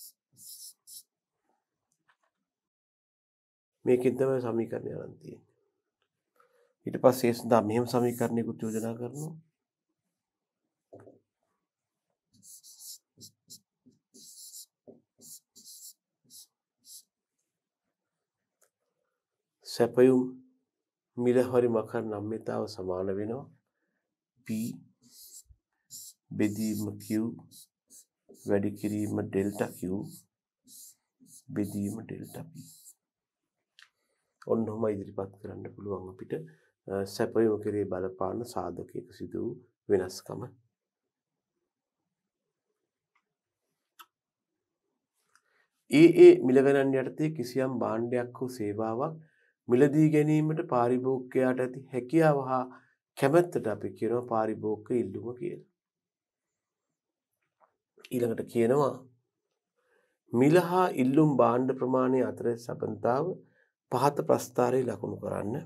මේකෙන් තමයි සමීකරණය අරන් තියෙන්නේ. ඊට පස්සේ ඒ සඳහා මෙහෙම සමීකරණයකුත් යෝජනා කරනවා. සැපයුම් මිල හරි මකර නම්‍යතාව සමාන වෙනවා P බෙදීම Q වැඩි කිරීම ඩෙල්ටා Q බෙදීම ඩෙල්ටා P. ඔන්නෝම ඉදිරිපත් කරන්න පුළුවන් අපිට සැපයුම කෙරේ බලපාන සාධකයක සිදු වූ වෙනස්කම. ඒ මිල ගණන් යටතේ කිසියම් භාණ්ඩයක් හෝ සේවාවක් මිලදී ගැනීමට පාරිභෝගිකයාට ඇති හැකියාව හා කැමැත්තට අපි කියනවා පාරිභෝගික ඉල්ලුම කියලා. ඊළඟට කියනවා මිල හා ඉල්ලුම් භාණ්ඩ ප්‍රමාණය අතර සබඳතාව පහත ප්‍රස්ථාරයේ ලකුණු කරන්න.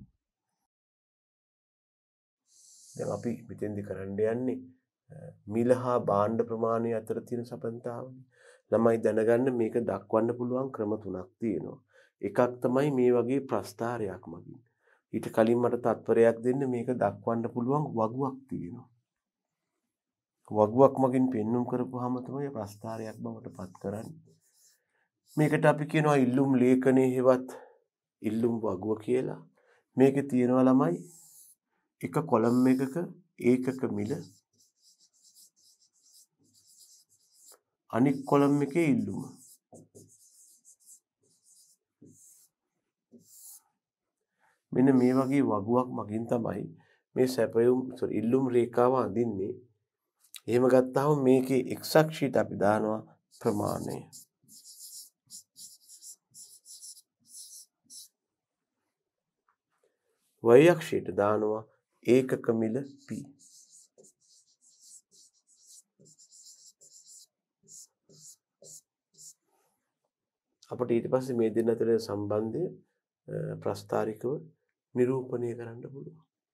දැන් අපි මෙතෙන්දි කරන්න යන්නේ මිල හා භාණ්ඩ ප්‍රමාණය අතර තියෙන සබඳතාවනේ. ළමයි දැනගන්න මේක දක්වන්න පුළුවන් ක්‍රම තුනක් තියෙනවා. එකක් තමයි මේ වගේ ප්‍රස්ථාරයක් මගින්. ඊට කලින් මට තත්පරයක් දෙන්න මේක දක්වන්න පුළුවන් වගුවක් තියෙනවා. වගුවක් මගින් පෙන්눔 කරපුවාම තමයි ප්‍රස්ථාරයක් බවට පත් කරන්නේ. මේකට අපි කියනවා ඉල්ලුම් ලේඛනයේ හෙවත් ඉල්ලුම් වගුව කියලා. මේකේ තියෙනවා ළමයි එක කොලම් එකක ඒකක මිල අනික් කොලම් එකේ ඉල්ලුම. මෙන්න මේ වගේ වගුවක් මගින් තමයි මේ සැපයුම් ඉල්ලුම් රේඛාව අඳින්නේ. එහෙම ගත්තාම මේකේ x අක්ෂයට අපි දානවා ප්‍රමාණය. y අක්ෂයට දානවා ඒකක මිල P. අපිට ඊට පස්සේ මේ දෙන්න අතර සම්බන්ධය ප්‍රස්ථාරිකව නිරූපණය කරන්න පුළුවන්.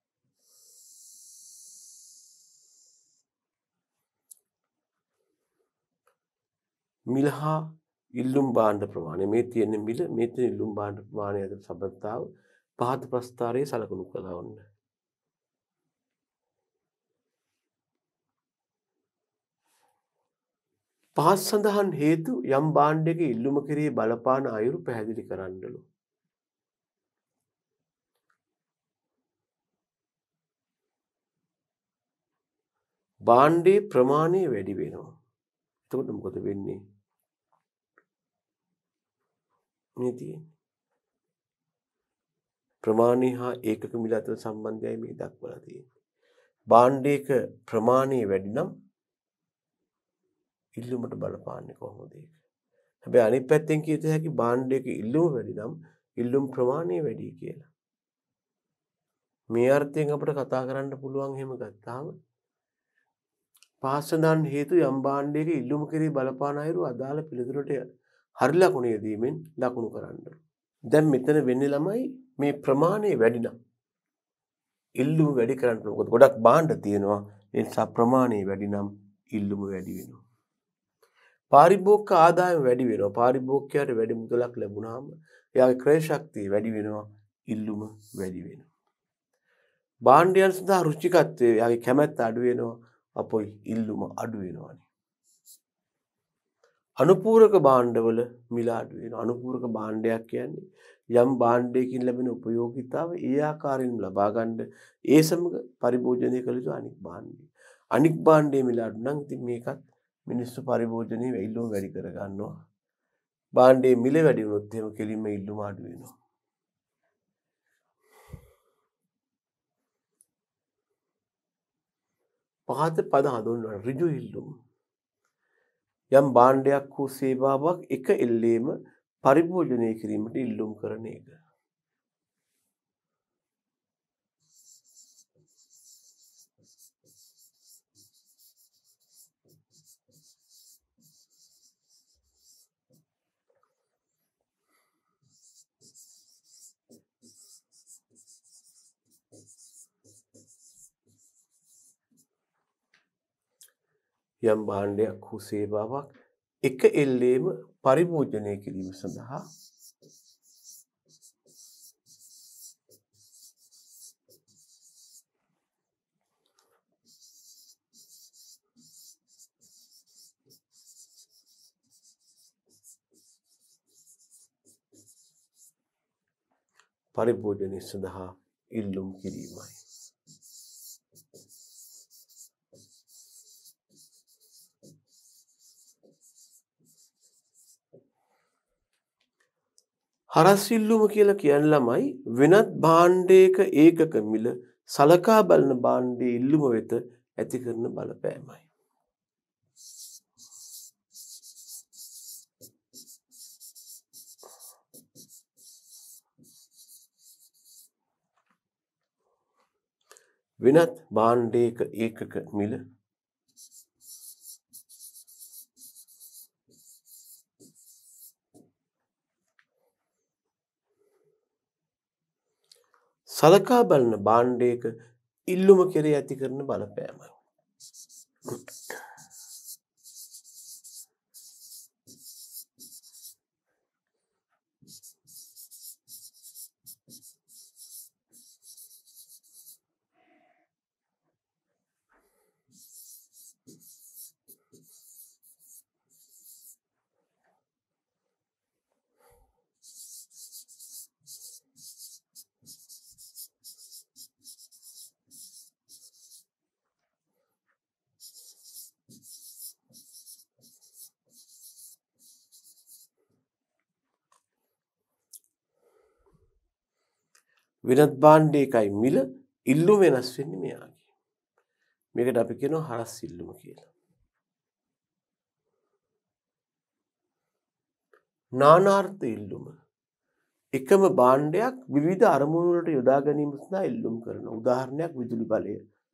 මිල හා ඉල්ලුම් භාණ්ඩ ප්‍රමාණය මේ තියෙන මිල මේ තියෙන ඉල්ලුම් භාණ්ඩ ප්‍රමාණය අතර සබඳතාව පහත ප්‍රස්ථාරයේ සලකුණු කළා වන්න. පහත් සඳහන් හේතු යම් භාණ්ඩයක ඉල්ලුම කෙරෙහි බලපාන අයුරු පැහැදිලි කරන්නලු. භාණ්ඩයේ ප්‍රමාණය වැඩි වෙනවා. එතකොට මොකද වෙන්නේ? මේ තියෙන්නේ ප්‍රමාණය හා ඒකක මිල අතර සම්බන්ධයයි මේ දක්වලා තියෙන්නේ. භාණ්ඩයක ප්‍රමාණය වැඩි නම් ඉල්ලුමට බලපාන්නේ කොහොමද ඒක? හැබැයි අනිත් පැත්තෙන් කියත හැකි භාණ්ඩයක ඉල්ලුම වැඩි නම් ඉල්ලුම් ප්‍රමාණය වැඩි කියලා. මේ අර්ථයෙන් අපිට කතා කරන්න පුළුවන් එහෙම ගත්තාම පාසදාන් හේතු යම් භාණ්ඩයක ඉල්ලුම කෙරෙහි බලපාන අයුරු අදාළ පිළිතුරට හරි ලකුණු යෙදීමෙන් ලකුණු කරන්න. දැන් මෙතන වෙන්නේ ළමයි මේ ප්‍රමාණය වැඩි නම් ඉල්ලුම වැඩි කරන්න ඕන. මොකද ගොඩක් භාණ්ඩ තියෙනවා. ඒ නිසා ප්‍රමාණය වැඩි නම් ඉල්ලුම වැඩි වෙනවා. පාරිභෝගික ආදායම වැඩි වෙනවා. පාරිභෝගිකයාට වැඩි මුදලක් ලැබුණාම එයාගේ ක්‍රය ශක්තිය වැඩි වෙනවා. ඉල්ලුම වැඩි වෙනවා. භාණ්ඩයන් සඳහා රුචිකත්වය එයාගේ කැමැත්ත අඩු වෙනවා. අපොයි ඉල්ලුම අඩු වෙනවානේ. අනුපූරක භාණ්ඩවල මිල අඩු වෙනවා. අනුපූරක භාණ්ඩයක් කියන්නේ යම් භාණ්ඩයකින් ලැබෙන උපයෝගීතාව ඒ ආකාරයෙන් ලබා ගන්න ඒ සමග පරිභෝජනය කළ යුතු අනික් භාණ්ඩය. අනික් භාණ්ඩයේ මිල අඩු නම් ඉතින් මේකත් මිනිස්සු පරිභෝජනයේ ඉල්ලුම වැඩි කර ගන්නවා. භාණ්ඩයේ මිල වැඩි වුණොත් එහෙම කෙලින්ම ඉල්ලුම අඩු වෙනවා. පහත පද හඳුන්වන ඍජු ඉල්ලුම. යම් භාණ්ඩයක් හෝ සේවාවක් එක එල්ලේම පරිභෝජනය කිරීමට ඉල්ලුම් කරන එක. යම් භාණ්ඩයක් හෝ සේවාවක් එක එල්ලේම පරිභෝජනය කිරීම සඳහා පරිභෝජනය සඳහා ඉල්ලුම් කිරීමයි. හරස් ඉල්ලුම කියලා කියන ළමයි වෙනත් භාණ්ඩයක ඒකක මිල සලකා බලන භාණ්ඩයේ ඉල්ලුම වෙත ඇති කරන බලපෑමයි. වෙනත් භාණ්ඩයක ඒකක මිල සලකා බලන භාණ්ඩයක ඉල්ලුම කෙරෙහි ඇති කරන බලපෑමයි. වෙනත් භාණ්ඩයකයි මිල ඉල්ලුම වෙනස් වෙන්නේ මෙයාගේ. මේකට අපි කියනවා හරස් ඉල්ලුම කියලා. නානාර්ථ ඉල්ලුම. එකම භාණ්ඩයක් විවිධ අරමුණු වලට යොදා ගැනීම සඳහා ඉල්ලුම් කරනවා. උදාහරණයක් විදුලි බලය.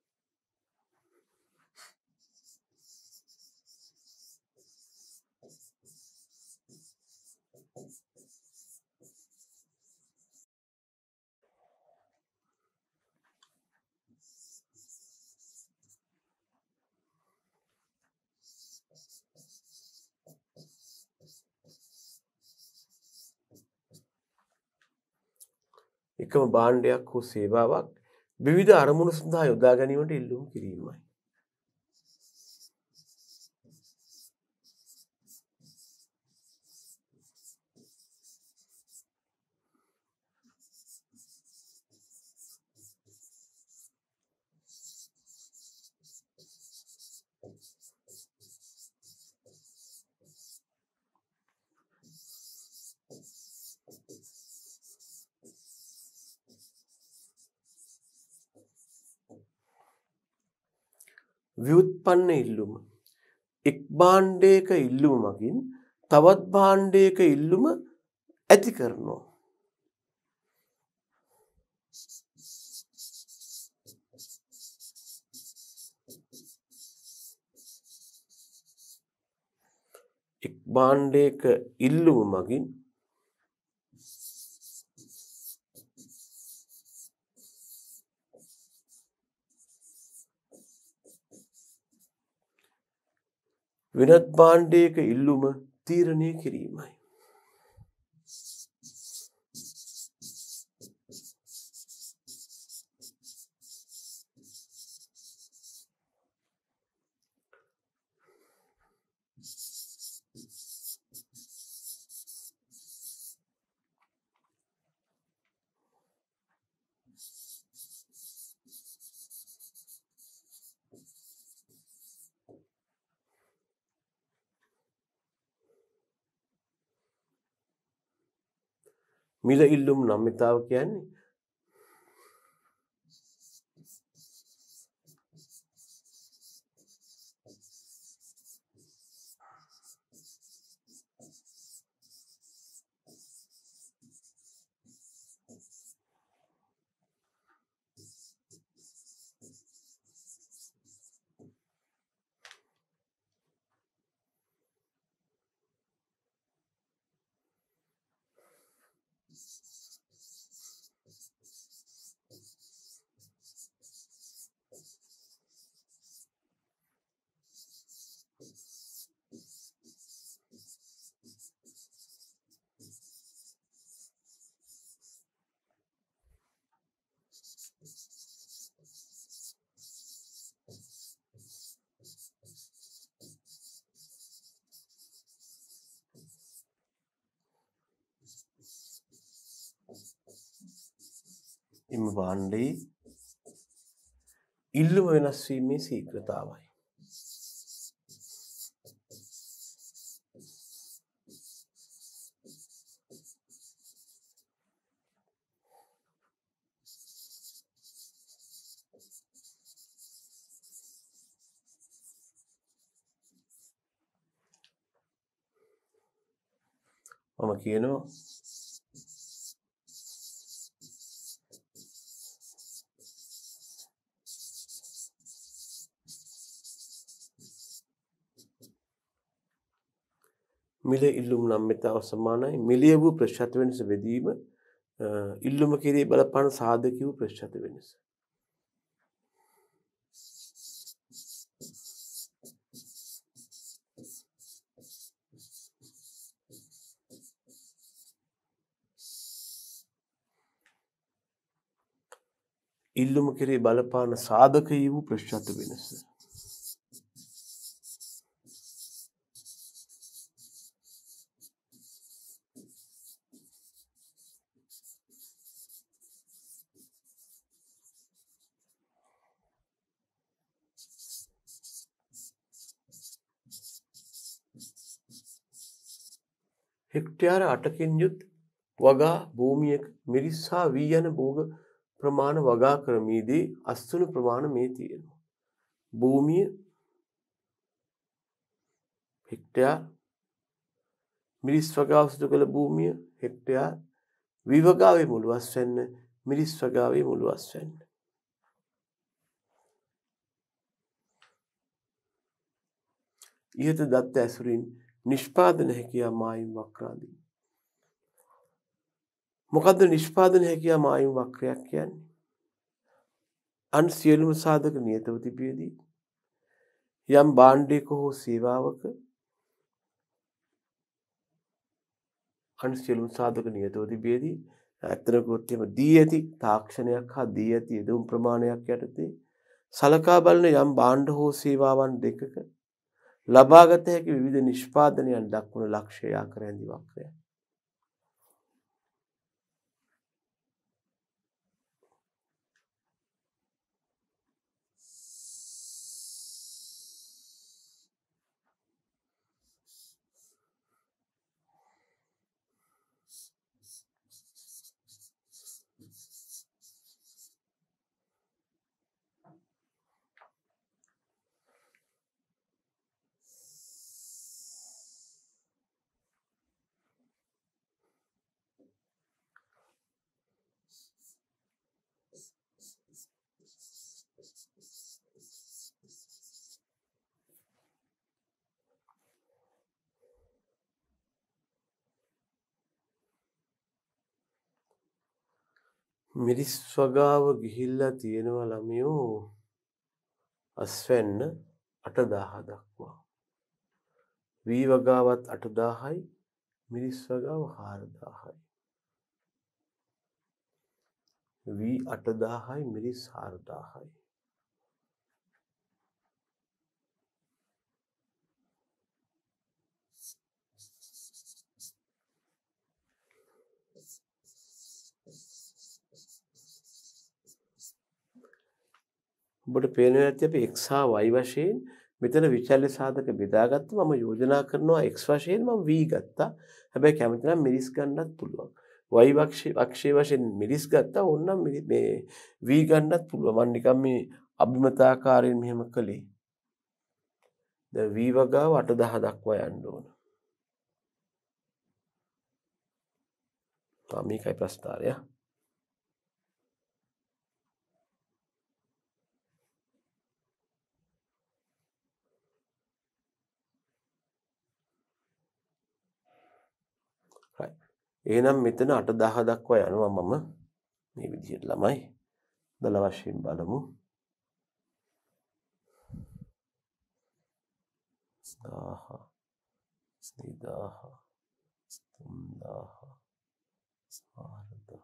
එකම භාණ්ඩයක් හෝ සේවාවක් විවිධ අරමුණු සඳහා යොදා ගැනීමට ඉල්ලුම් කිරීමයි. ව්‍යුත්පන්න ඉල්ලුම. එක් භාණ්ඩයක ඉල්ලුම මගින් තවත් භාණ්ඩයක ඉල්ලුම ඇති කරනවා. එක් භාණ්ඩයක ඉල්ලුම මගින් වෙනත් භාණ්ඩයක ඉල්ලුම තීරණය කිරීමයි. මිල ඉල්ලුම් නම්‍යතාව කියන්නේ එම භාණ්ඩයේ ඉල්ලුම වෙනස් වීමේ ශීඝ්‍රතාවයි. මම කියනවා මිල ඉල්ලුම් නම්‍යතාව සමානයි මිලිය වූ ප්‍රශ්ත වෙනස බෙදීම ඉල්ලුම කෙරෙහි බලපාන සාධක වූ ප්‍රශ්ත වෙනස. ඉල්ලුම කෙරෙහි බලපාන සාධක වූ ප්‍රශ්ත වෙනස. හෙක්ටයාර 8කින් යුත් වගා භූමියක මිරිස් හා වී යන භෝග ප්‍රමාණ වගා ක්‍රමයේදී අස්වනු ප්‍රමාණ මේ තියෙනවා. භූමිය හෙක්ටයාර මිරිස් වගාව සිදු කළ භූමිය හෙක්ටයාර වී වගාවේ මුළු අස්වැන්න මිරිස් වගාවේ මුළු අස්වැන්න. ඉහත දත්ත ඇසුරින් නිෂ්පාදන හැකියා මායිම් වක්‍රාදී. මොකද්ද නිෂ්පාදන හැකියා මායිම් වක්‍රයක් කියන්නේ? අන් සියලුම සාධක නියතව තිබියදී යම් භාණ්ඩයක හෝ සේවාවක අන් සියලුම සාධක නියතව තිබියදී ඇත්තට ගොත්තේම දී ඇති තාක්ෂණයක් හා දී ඇති යෙදුම් ප්‍රමාණයක් යටතේ සලකා බලන යම් භාණ්ඩ හෝ සේවාවන් දෙකක ලබාගත හැකි විවිධ නිෂ්පාදනයන් දක්වන ලක්ෂ්‍ය ආකාර ඇඳි වක්‍රය. මිරිස් වගාව ගිහිල්ලා තියෙනවා ළමයෝ අස්වැන්න 8000 දක්වා. වී වගාවත් 8000යි මිරිස් වගාව 4000යි. වී 8000යි මිරිස් 4000යි. ඔබට පේනවා ඇති අපි x හා y වශයෙන් මෙතන විචල්්‍ය සාධක බෙදාගත්තා. මම යෝජනා කරනවා x වශයෙන් මම v ගත්තා. හැබැයි කැමති නම් මිරිස් ගන්නත් පුළුවන්. y අක්ෂයේ වශයෙන් මිරිස් ගත්තා. ඕනනම් මේ v ගන්නත් පුළුවන්. මම නිකන් මේ අභිමතාකාරයෙන් මෙහෙම කළේ. දැන් v වගාව 8000 දක්වා යන්න ඕන. මේකයි ප්‍රස්තාරය. එහෙනම් මෙතන 8000 දක්වා යනවා මම මේ විදිහට ළමයි දල වශයෙන් බලමු 1000 2000 3000 4000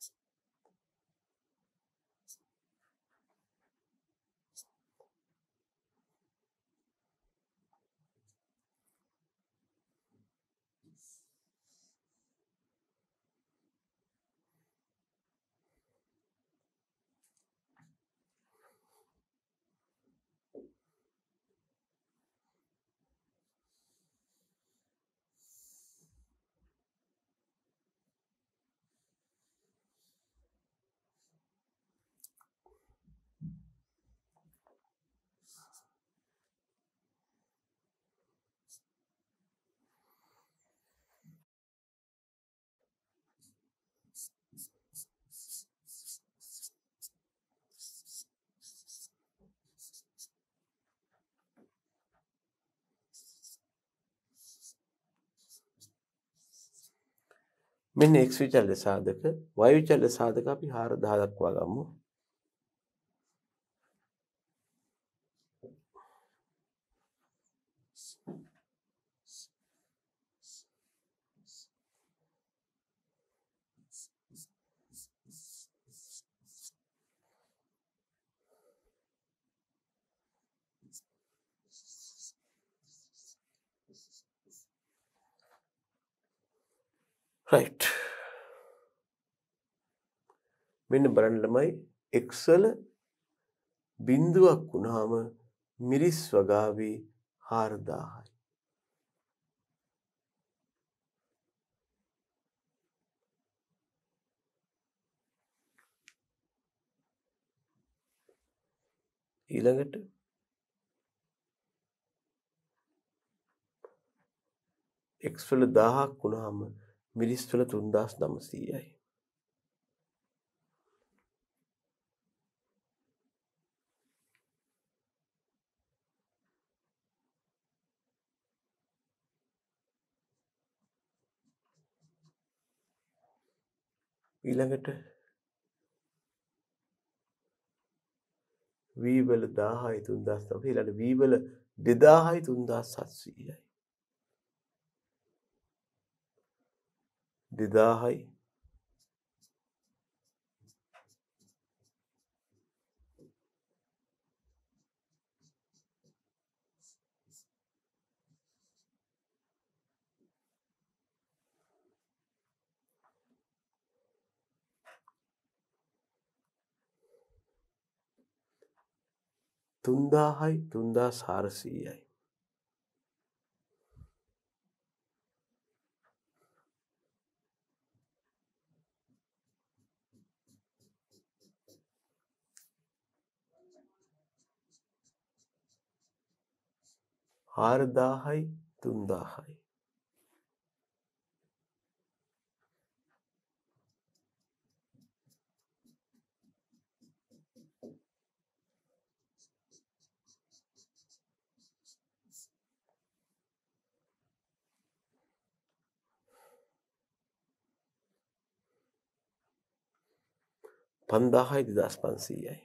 මෙන්න x විචල්්‍ය සාධක y විචල්්‍ය සාධක අපි 4000 දක්වා ගමු. right මෙන්න බලන්න ළමයි x වල බිඳුවක් වුණාම මිරිස් වගාවේ 4000යි. ඊළඟට x වල 1000ක් වුණාම මිරිස් වල 3900යි. ඊළඟට v වල 1000යි 3900 ඊළඟට v වල 2000යි 3700යි. 2000යි 3000යි 3400යි. හාරදාහයි 3000යි. 5000යි 2500යි.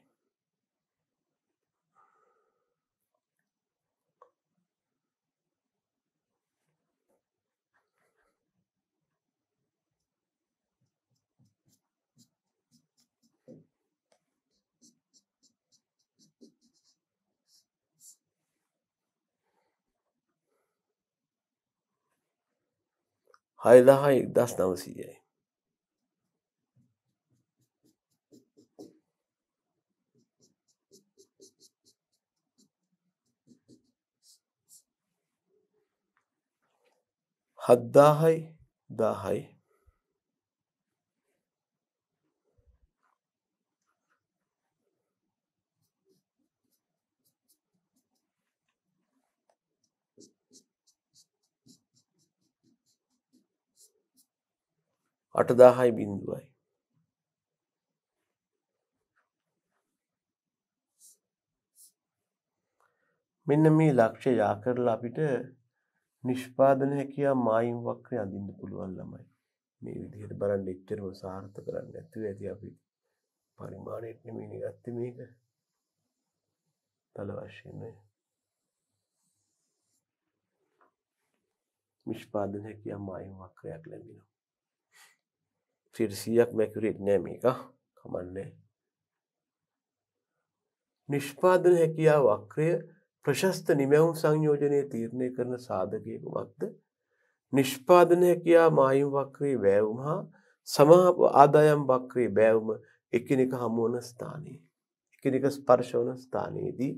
හයදාහයි 1900යි. හත්දාහයි 10යි. අටදාහයි 0යි. මෙන්න මේ ලක්ෂ්‍ය යා කරලා අපිට නිෂ්පාදන හැකියා මායිම් වක්‍රය අඳින්න පුළුවන් ළමයි. මේ විදිහට බලන්න එච්චරම සාර්ථක කරන්නේ නැතුව ඇති අපි පරිමාණයට නෙමෙයි ගත්තේ මේක. තල වශයෙන් නේ. නිෂ්පාදන හැකියා මායිම් වක්‍රයක් ලැබෙනවා. 100ක් මැකියුරේට් නෑ මේක. කමන්නේ. නිෂ්පාදන හැකියා වක්‍රය ප්‍රශස්ත නිමැවුම් සංයෝජනයේ තීරණය කරන සාධකය කුමක්ද? නිෂ්පාදන හැකියා මායිම් වක්‍රයේ බෑවුම හා සමාප ආදායම් වක්‍රයේ බෑවුම එකිනෙක හමු වන ස්ථානයේ එකිනෙක ස්පර්ශ වන ස්ථානයේදී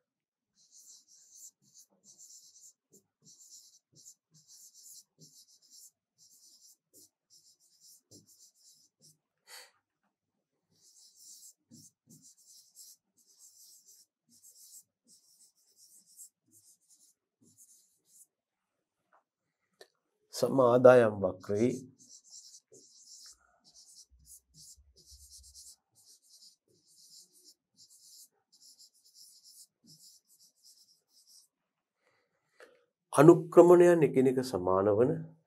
සම ආදායම් වක්‍රයේ අනුක්‍රමණයන් එකිනෙක සමාන වන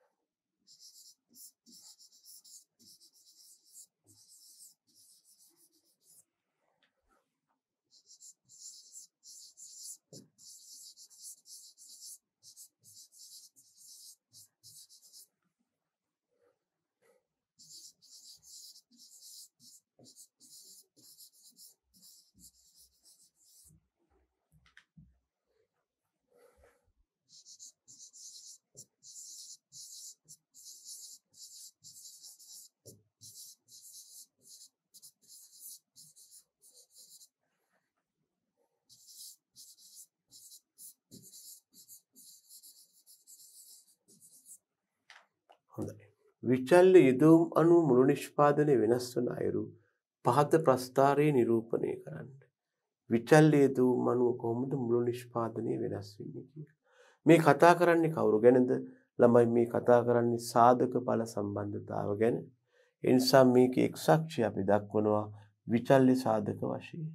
විචල්්‍ය යෙදවුම් අනුව මුළු නිෂ්පාදනය වෙනස් වන අයුරු පහත ප්‍රස්ථාරයේ නිරූපණය කරන්න. විචල්්‍ය යෙදවුම් අනුව කොහොමද මුළු නිෂ්පාදනය වෙනස් වෙන්නේ කියලා. මේ කතා කරන්නේ කවුරු ගැනද? ළමයි මේ කතා කරන්නේ සාධක ඵල සම්බන්ධතාව ගැන. ඒ නිසා මේකේ එක් සාක්ෂිය අපි දක්වනවා විචල්්‍ය සාධක වශයෙන්.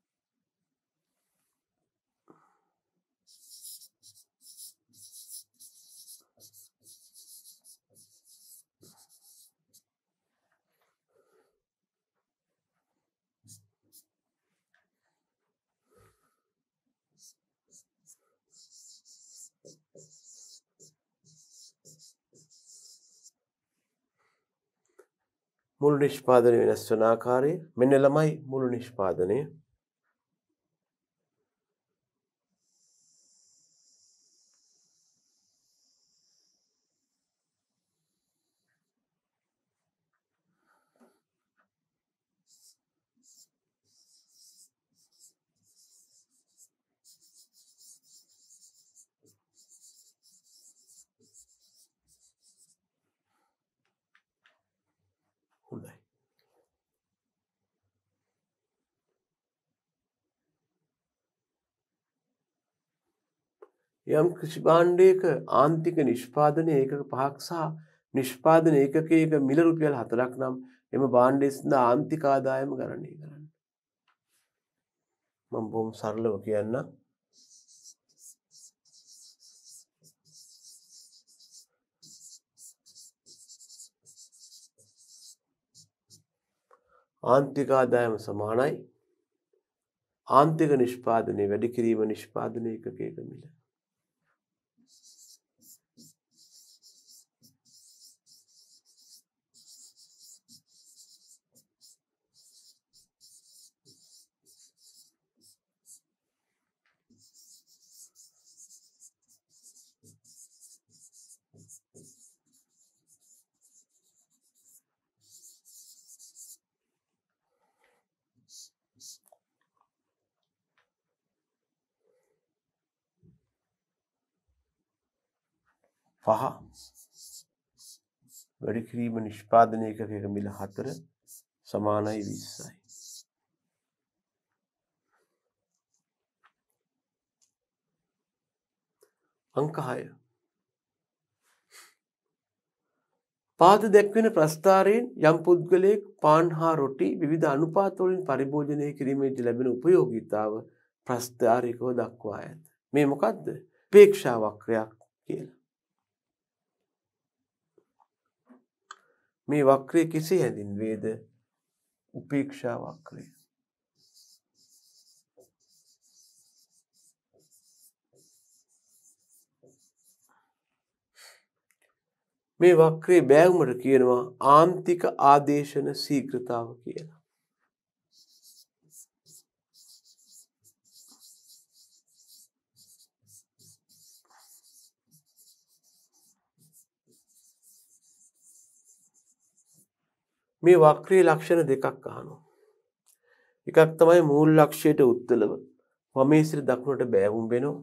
මුළු නිෂ්පාදනය වෙනස් වන ආකාරය මෙන්න ළමයි මුළු නිෂ්පාදනය හොඳයි. යම් කිසි භාණ්ඩයක ආන්තික නිෂ්පාදනය ඒකක 5ක් සහ නිෂ්පාදන ඒකකයක මිල රුපියල් 4ක් නම් එම භාණ්ඩය සඳහා ආන්තික ආදායම ගණනය කරන්න. මම බොහොම සරලව කියන්නම්. ආන්තික ආදායම සමානයි ආන්තික නිෂ්පාදනය වැඩි කිරීම නිෂ්පාදන ඒකකයක මිල. පහ වැඩි කිරීම නිෂ්පාදන ඒකකයක මිල 4 සමානයි 20යි. අංක 6 පාද දැක්වෙන ප්‍රස්ථාරයෙන් යම් පුද්ගලයෙක් පාන් හා රොටි විවිධ අනුපාත වලින් පරිභෝජනය කිරීමේදී ලැබෙන උපයෝගීතාව ප්‍රස්ථාරිකව දක්වා ඇත. මේ මොකද්ද? උපේක්ෂා වක්‍රයක් කියලා. මේ වක්‍රය කෙසේ හැඳින්වේද? උපේක්ෂා වක්‍රය. මේ වක්‍රයේ බෑවුමට කියනවා ආන්තික ආදේශන ශීඝ්‍රතාව කියලා. මේ වක්‍රයේ ලක්ෂණ දෙකක් අහනවා. එකක් තමයි මූල ලක්ෂයට උත්තලව වමේ සිට දකුණට බෑවුම් වෙනවා.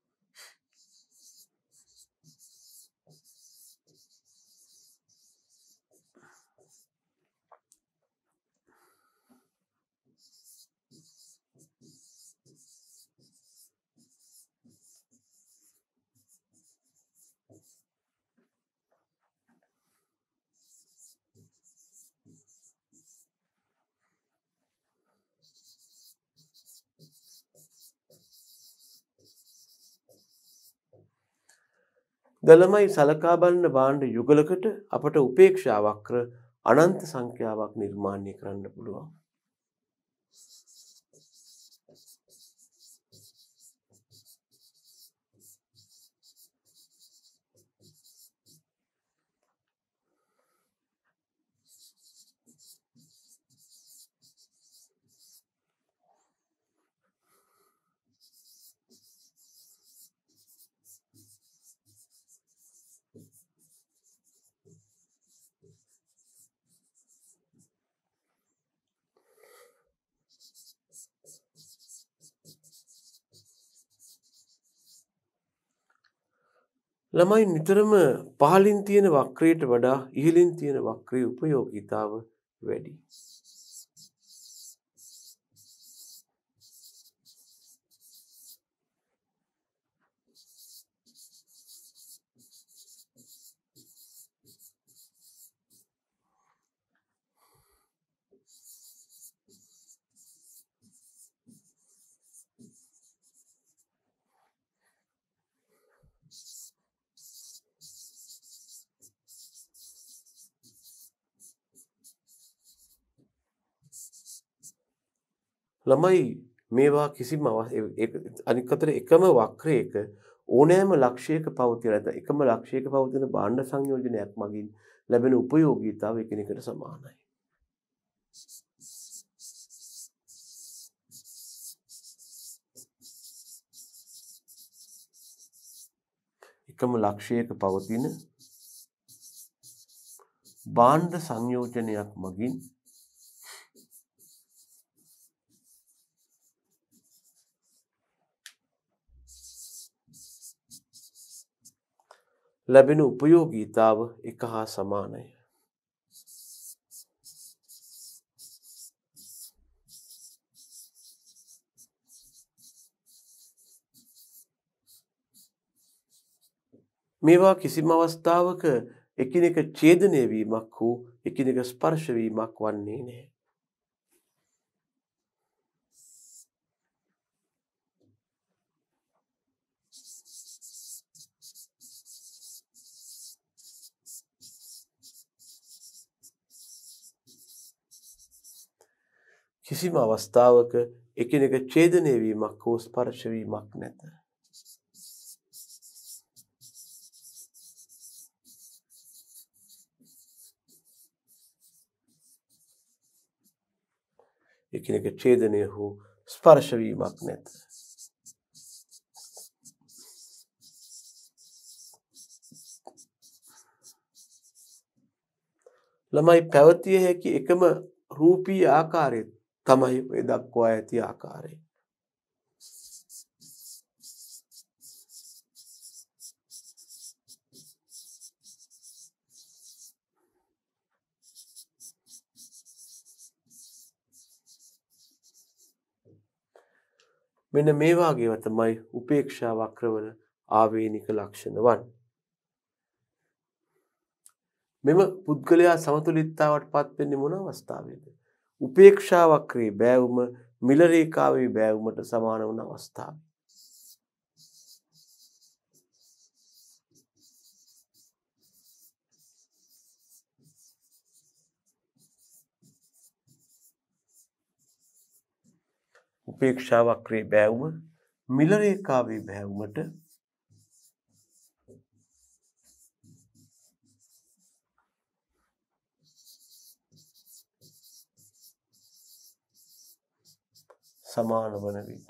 දලමයි සලකා බලන භාණ්ඩ යුගලකට අපට උපේක්ෂා වක්‍ර අනන්ත සංඛ්‍යාවක් නිර්මාණය කරන්න පුළුවන්. ළමයි නිතරම පහළින් තියෙන වක්‍රයට වඩා ඉහළින් තියෙන වක්‍රයේ උපයෝගීතාව වැඩි. ළමයි මේවා කිසිම අනික් අතට එකම වක්‍රයක ඕනෑම ලක්ෂයක පවතින නැත්නම් එකම ලක්ෂයක පවතින භාණ්ඩ සංයෝජනයක් මගින් ලැබෙන උපයෝගීතාව එකිනෙකට සමානයි. එකම ලක්ෂයක පවතින භාණ්ඩ සංයෝජනයක් මගින් ලැබෙන උපයෝගීතාව එක හා සමානයි. මේවා කිසිම අවස්ථාවක එකිනෙක ඡේදනය වීමක් හෝ එකිනෙක ස්පර්ශ වීමක් වන්නේ නැහැ. කිසිම අවස්ථාවක එකිනෙක ඡේදනය වීමක් හෝ ස්පර්ශ වීමක් නැත. එකිනෙක ඡේදනය හෝ ස්පර්ශ වීමක් නැත. ළමයි පැවතිය හැකි එකම රූපී ආකාරය තමයි ඔය දක්වා ඇති ආකාරය. මෙන්න මේ වාගේව තමයි උපේක්ෂා වක්‍රවල ආවේනික ලක්ෂණ වන්නේ. මෙම පුද්ගලයා සමතුලිතතාවට පත් වෙන්නේ මොන අවස්ථාවේද? උපේක්ෂා වක්‍රයේ බෑවුම මිල රේඛාවේ බෑවුමට සමාන වන අවස්ථාව. උපේක්ෂා වක්‍රයේ බෑවුම මිල රේඛාවේ බෑවුමට සමාන වන විට.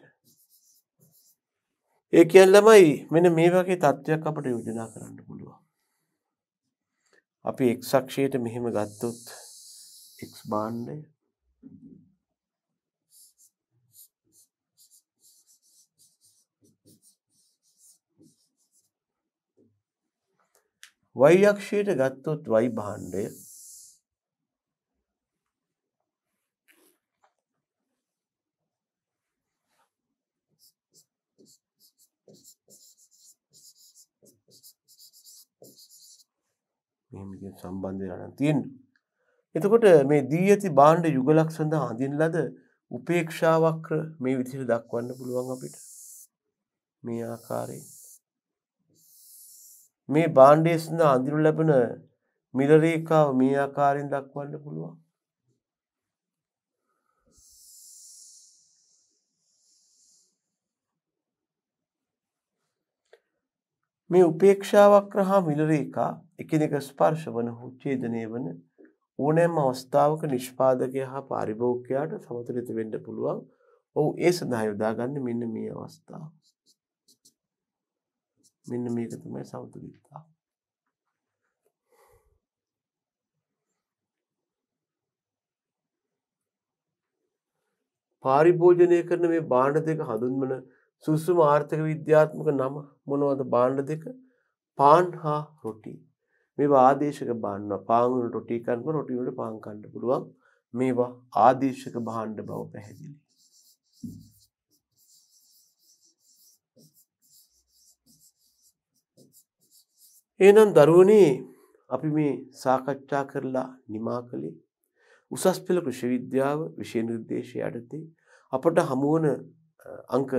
ඒ කියන්නේ ළමයි මෙන්න මේ වගේ තත්ත්වයක් අපිට යෝජනා කරන්න පුළුවන්. අපි x අක්ෂයට මෙහෙම ගත්තොත් x භාණ්ඩය y අක්ෂයට ගත්තොත් y භාණ්ඩය මෙහෙම කියන සම්බන්ධය නම් තියෙනවා. එතකොට මේ දී ඇති භාණ්ඩ යුගලක් සඳහා අඳින ලද උපේක්ෂා වක්‍ර මේ විදිහට දක්වන්න පුළුවන් අපිට. මේ ආකාරයෙන්. මේ භාණ්ඩයේ සඳහා අඳිනු ලැබෙන මිල රේඛාව මේ ආකාරයෙන් දක්වන්න පුළුවන්. මේ උපේක්ෂා වක්‍ර හා මිල රේඛා එකිනෙක ස්පර්ශ වන හෝ ඡේදනය වන ඕනෑම අවස්ථාවක නිෂ්පාදකයා හා පාරිභෝගිකයාට සමතුලිත වෙන්න පුළුවන්. ඔව් ඒ සඳහා යොදාගන්නේ මෙන්න මේ අවස්ථාව. මෙන්න මේක තමයි සමතුලිතතාව. පාරිභෝජනය කරන මේ භාණ්ඩ දෙක හඳුන්වන සුසුම ආර්ථික විද්‍යාත්මක නම මොනවද? භාණ්ඩ දෙක පාන් හා රොටි. මේවා ආදේශක භාණ්ඩ. පාන් වල රොටි කන්න රොටි වල පාන් කන්න පුළුවන්. මේවා ආදේශක භාණ්ඩ බව පැහැදිලි. එහෙනම් දරුවනේ අපි මේ සාකච්ඡා කරලා නිමා කළේ උසස් පෙළ කෘෂි විද්‍යාව විෂය නිර්දේශය යටතේ අපට හමු වන අංක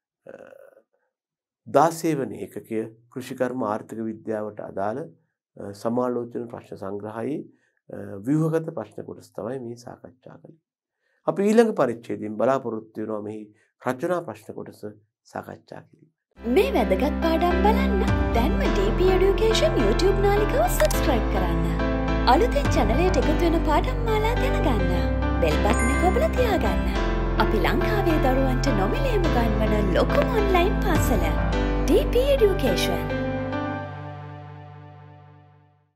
16 වන ඒකකය කෘෂිකර්ම ආර්ථික විද්‍යාවට අදාළ සමාලෝචන ප්‍රශ්න සංග්‍රහයේ ව්‍යුහගත ප්‍රශ්න කොටස තමයි මේ සාකච්ඡා කළේ. අපි ඊළඟ පරිච්ඡේදයෙන් බලාපොරොත්තු වෙනවා මෙහි රචනා ප්‍රශ්න කොටස සාකච්ඡා කිරීම. මේ වැදගත් පාඩම් බලන්න දැන්ම DP Education YouTube නාලිකාව subscribe කරන්න. අලුතෙන් channel එකට එකතු වෙන පාඩම් මාලා දැනගන්න. bell button එක ඔබලා තියාගන්න. අපි ලංකාවේ දරුවන්ට නොමිලේම ගන්වන ලොකුම online පාසල DP Education.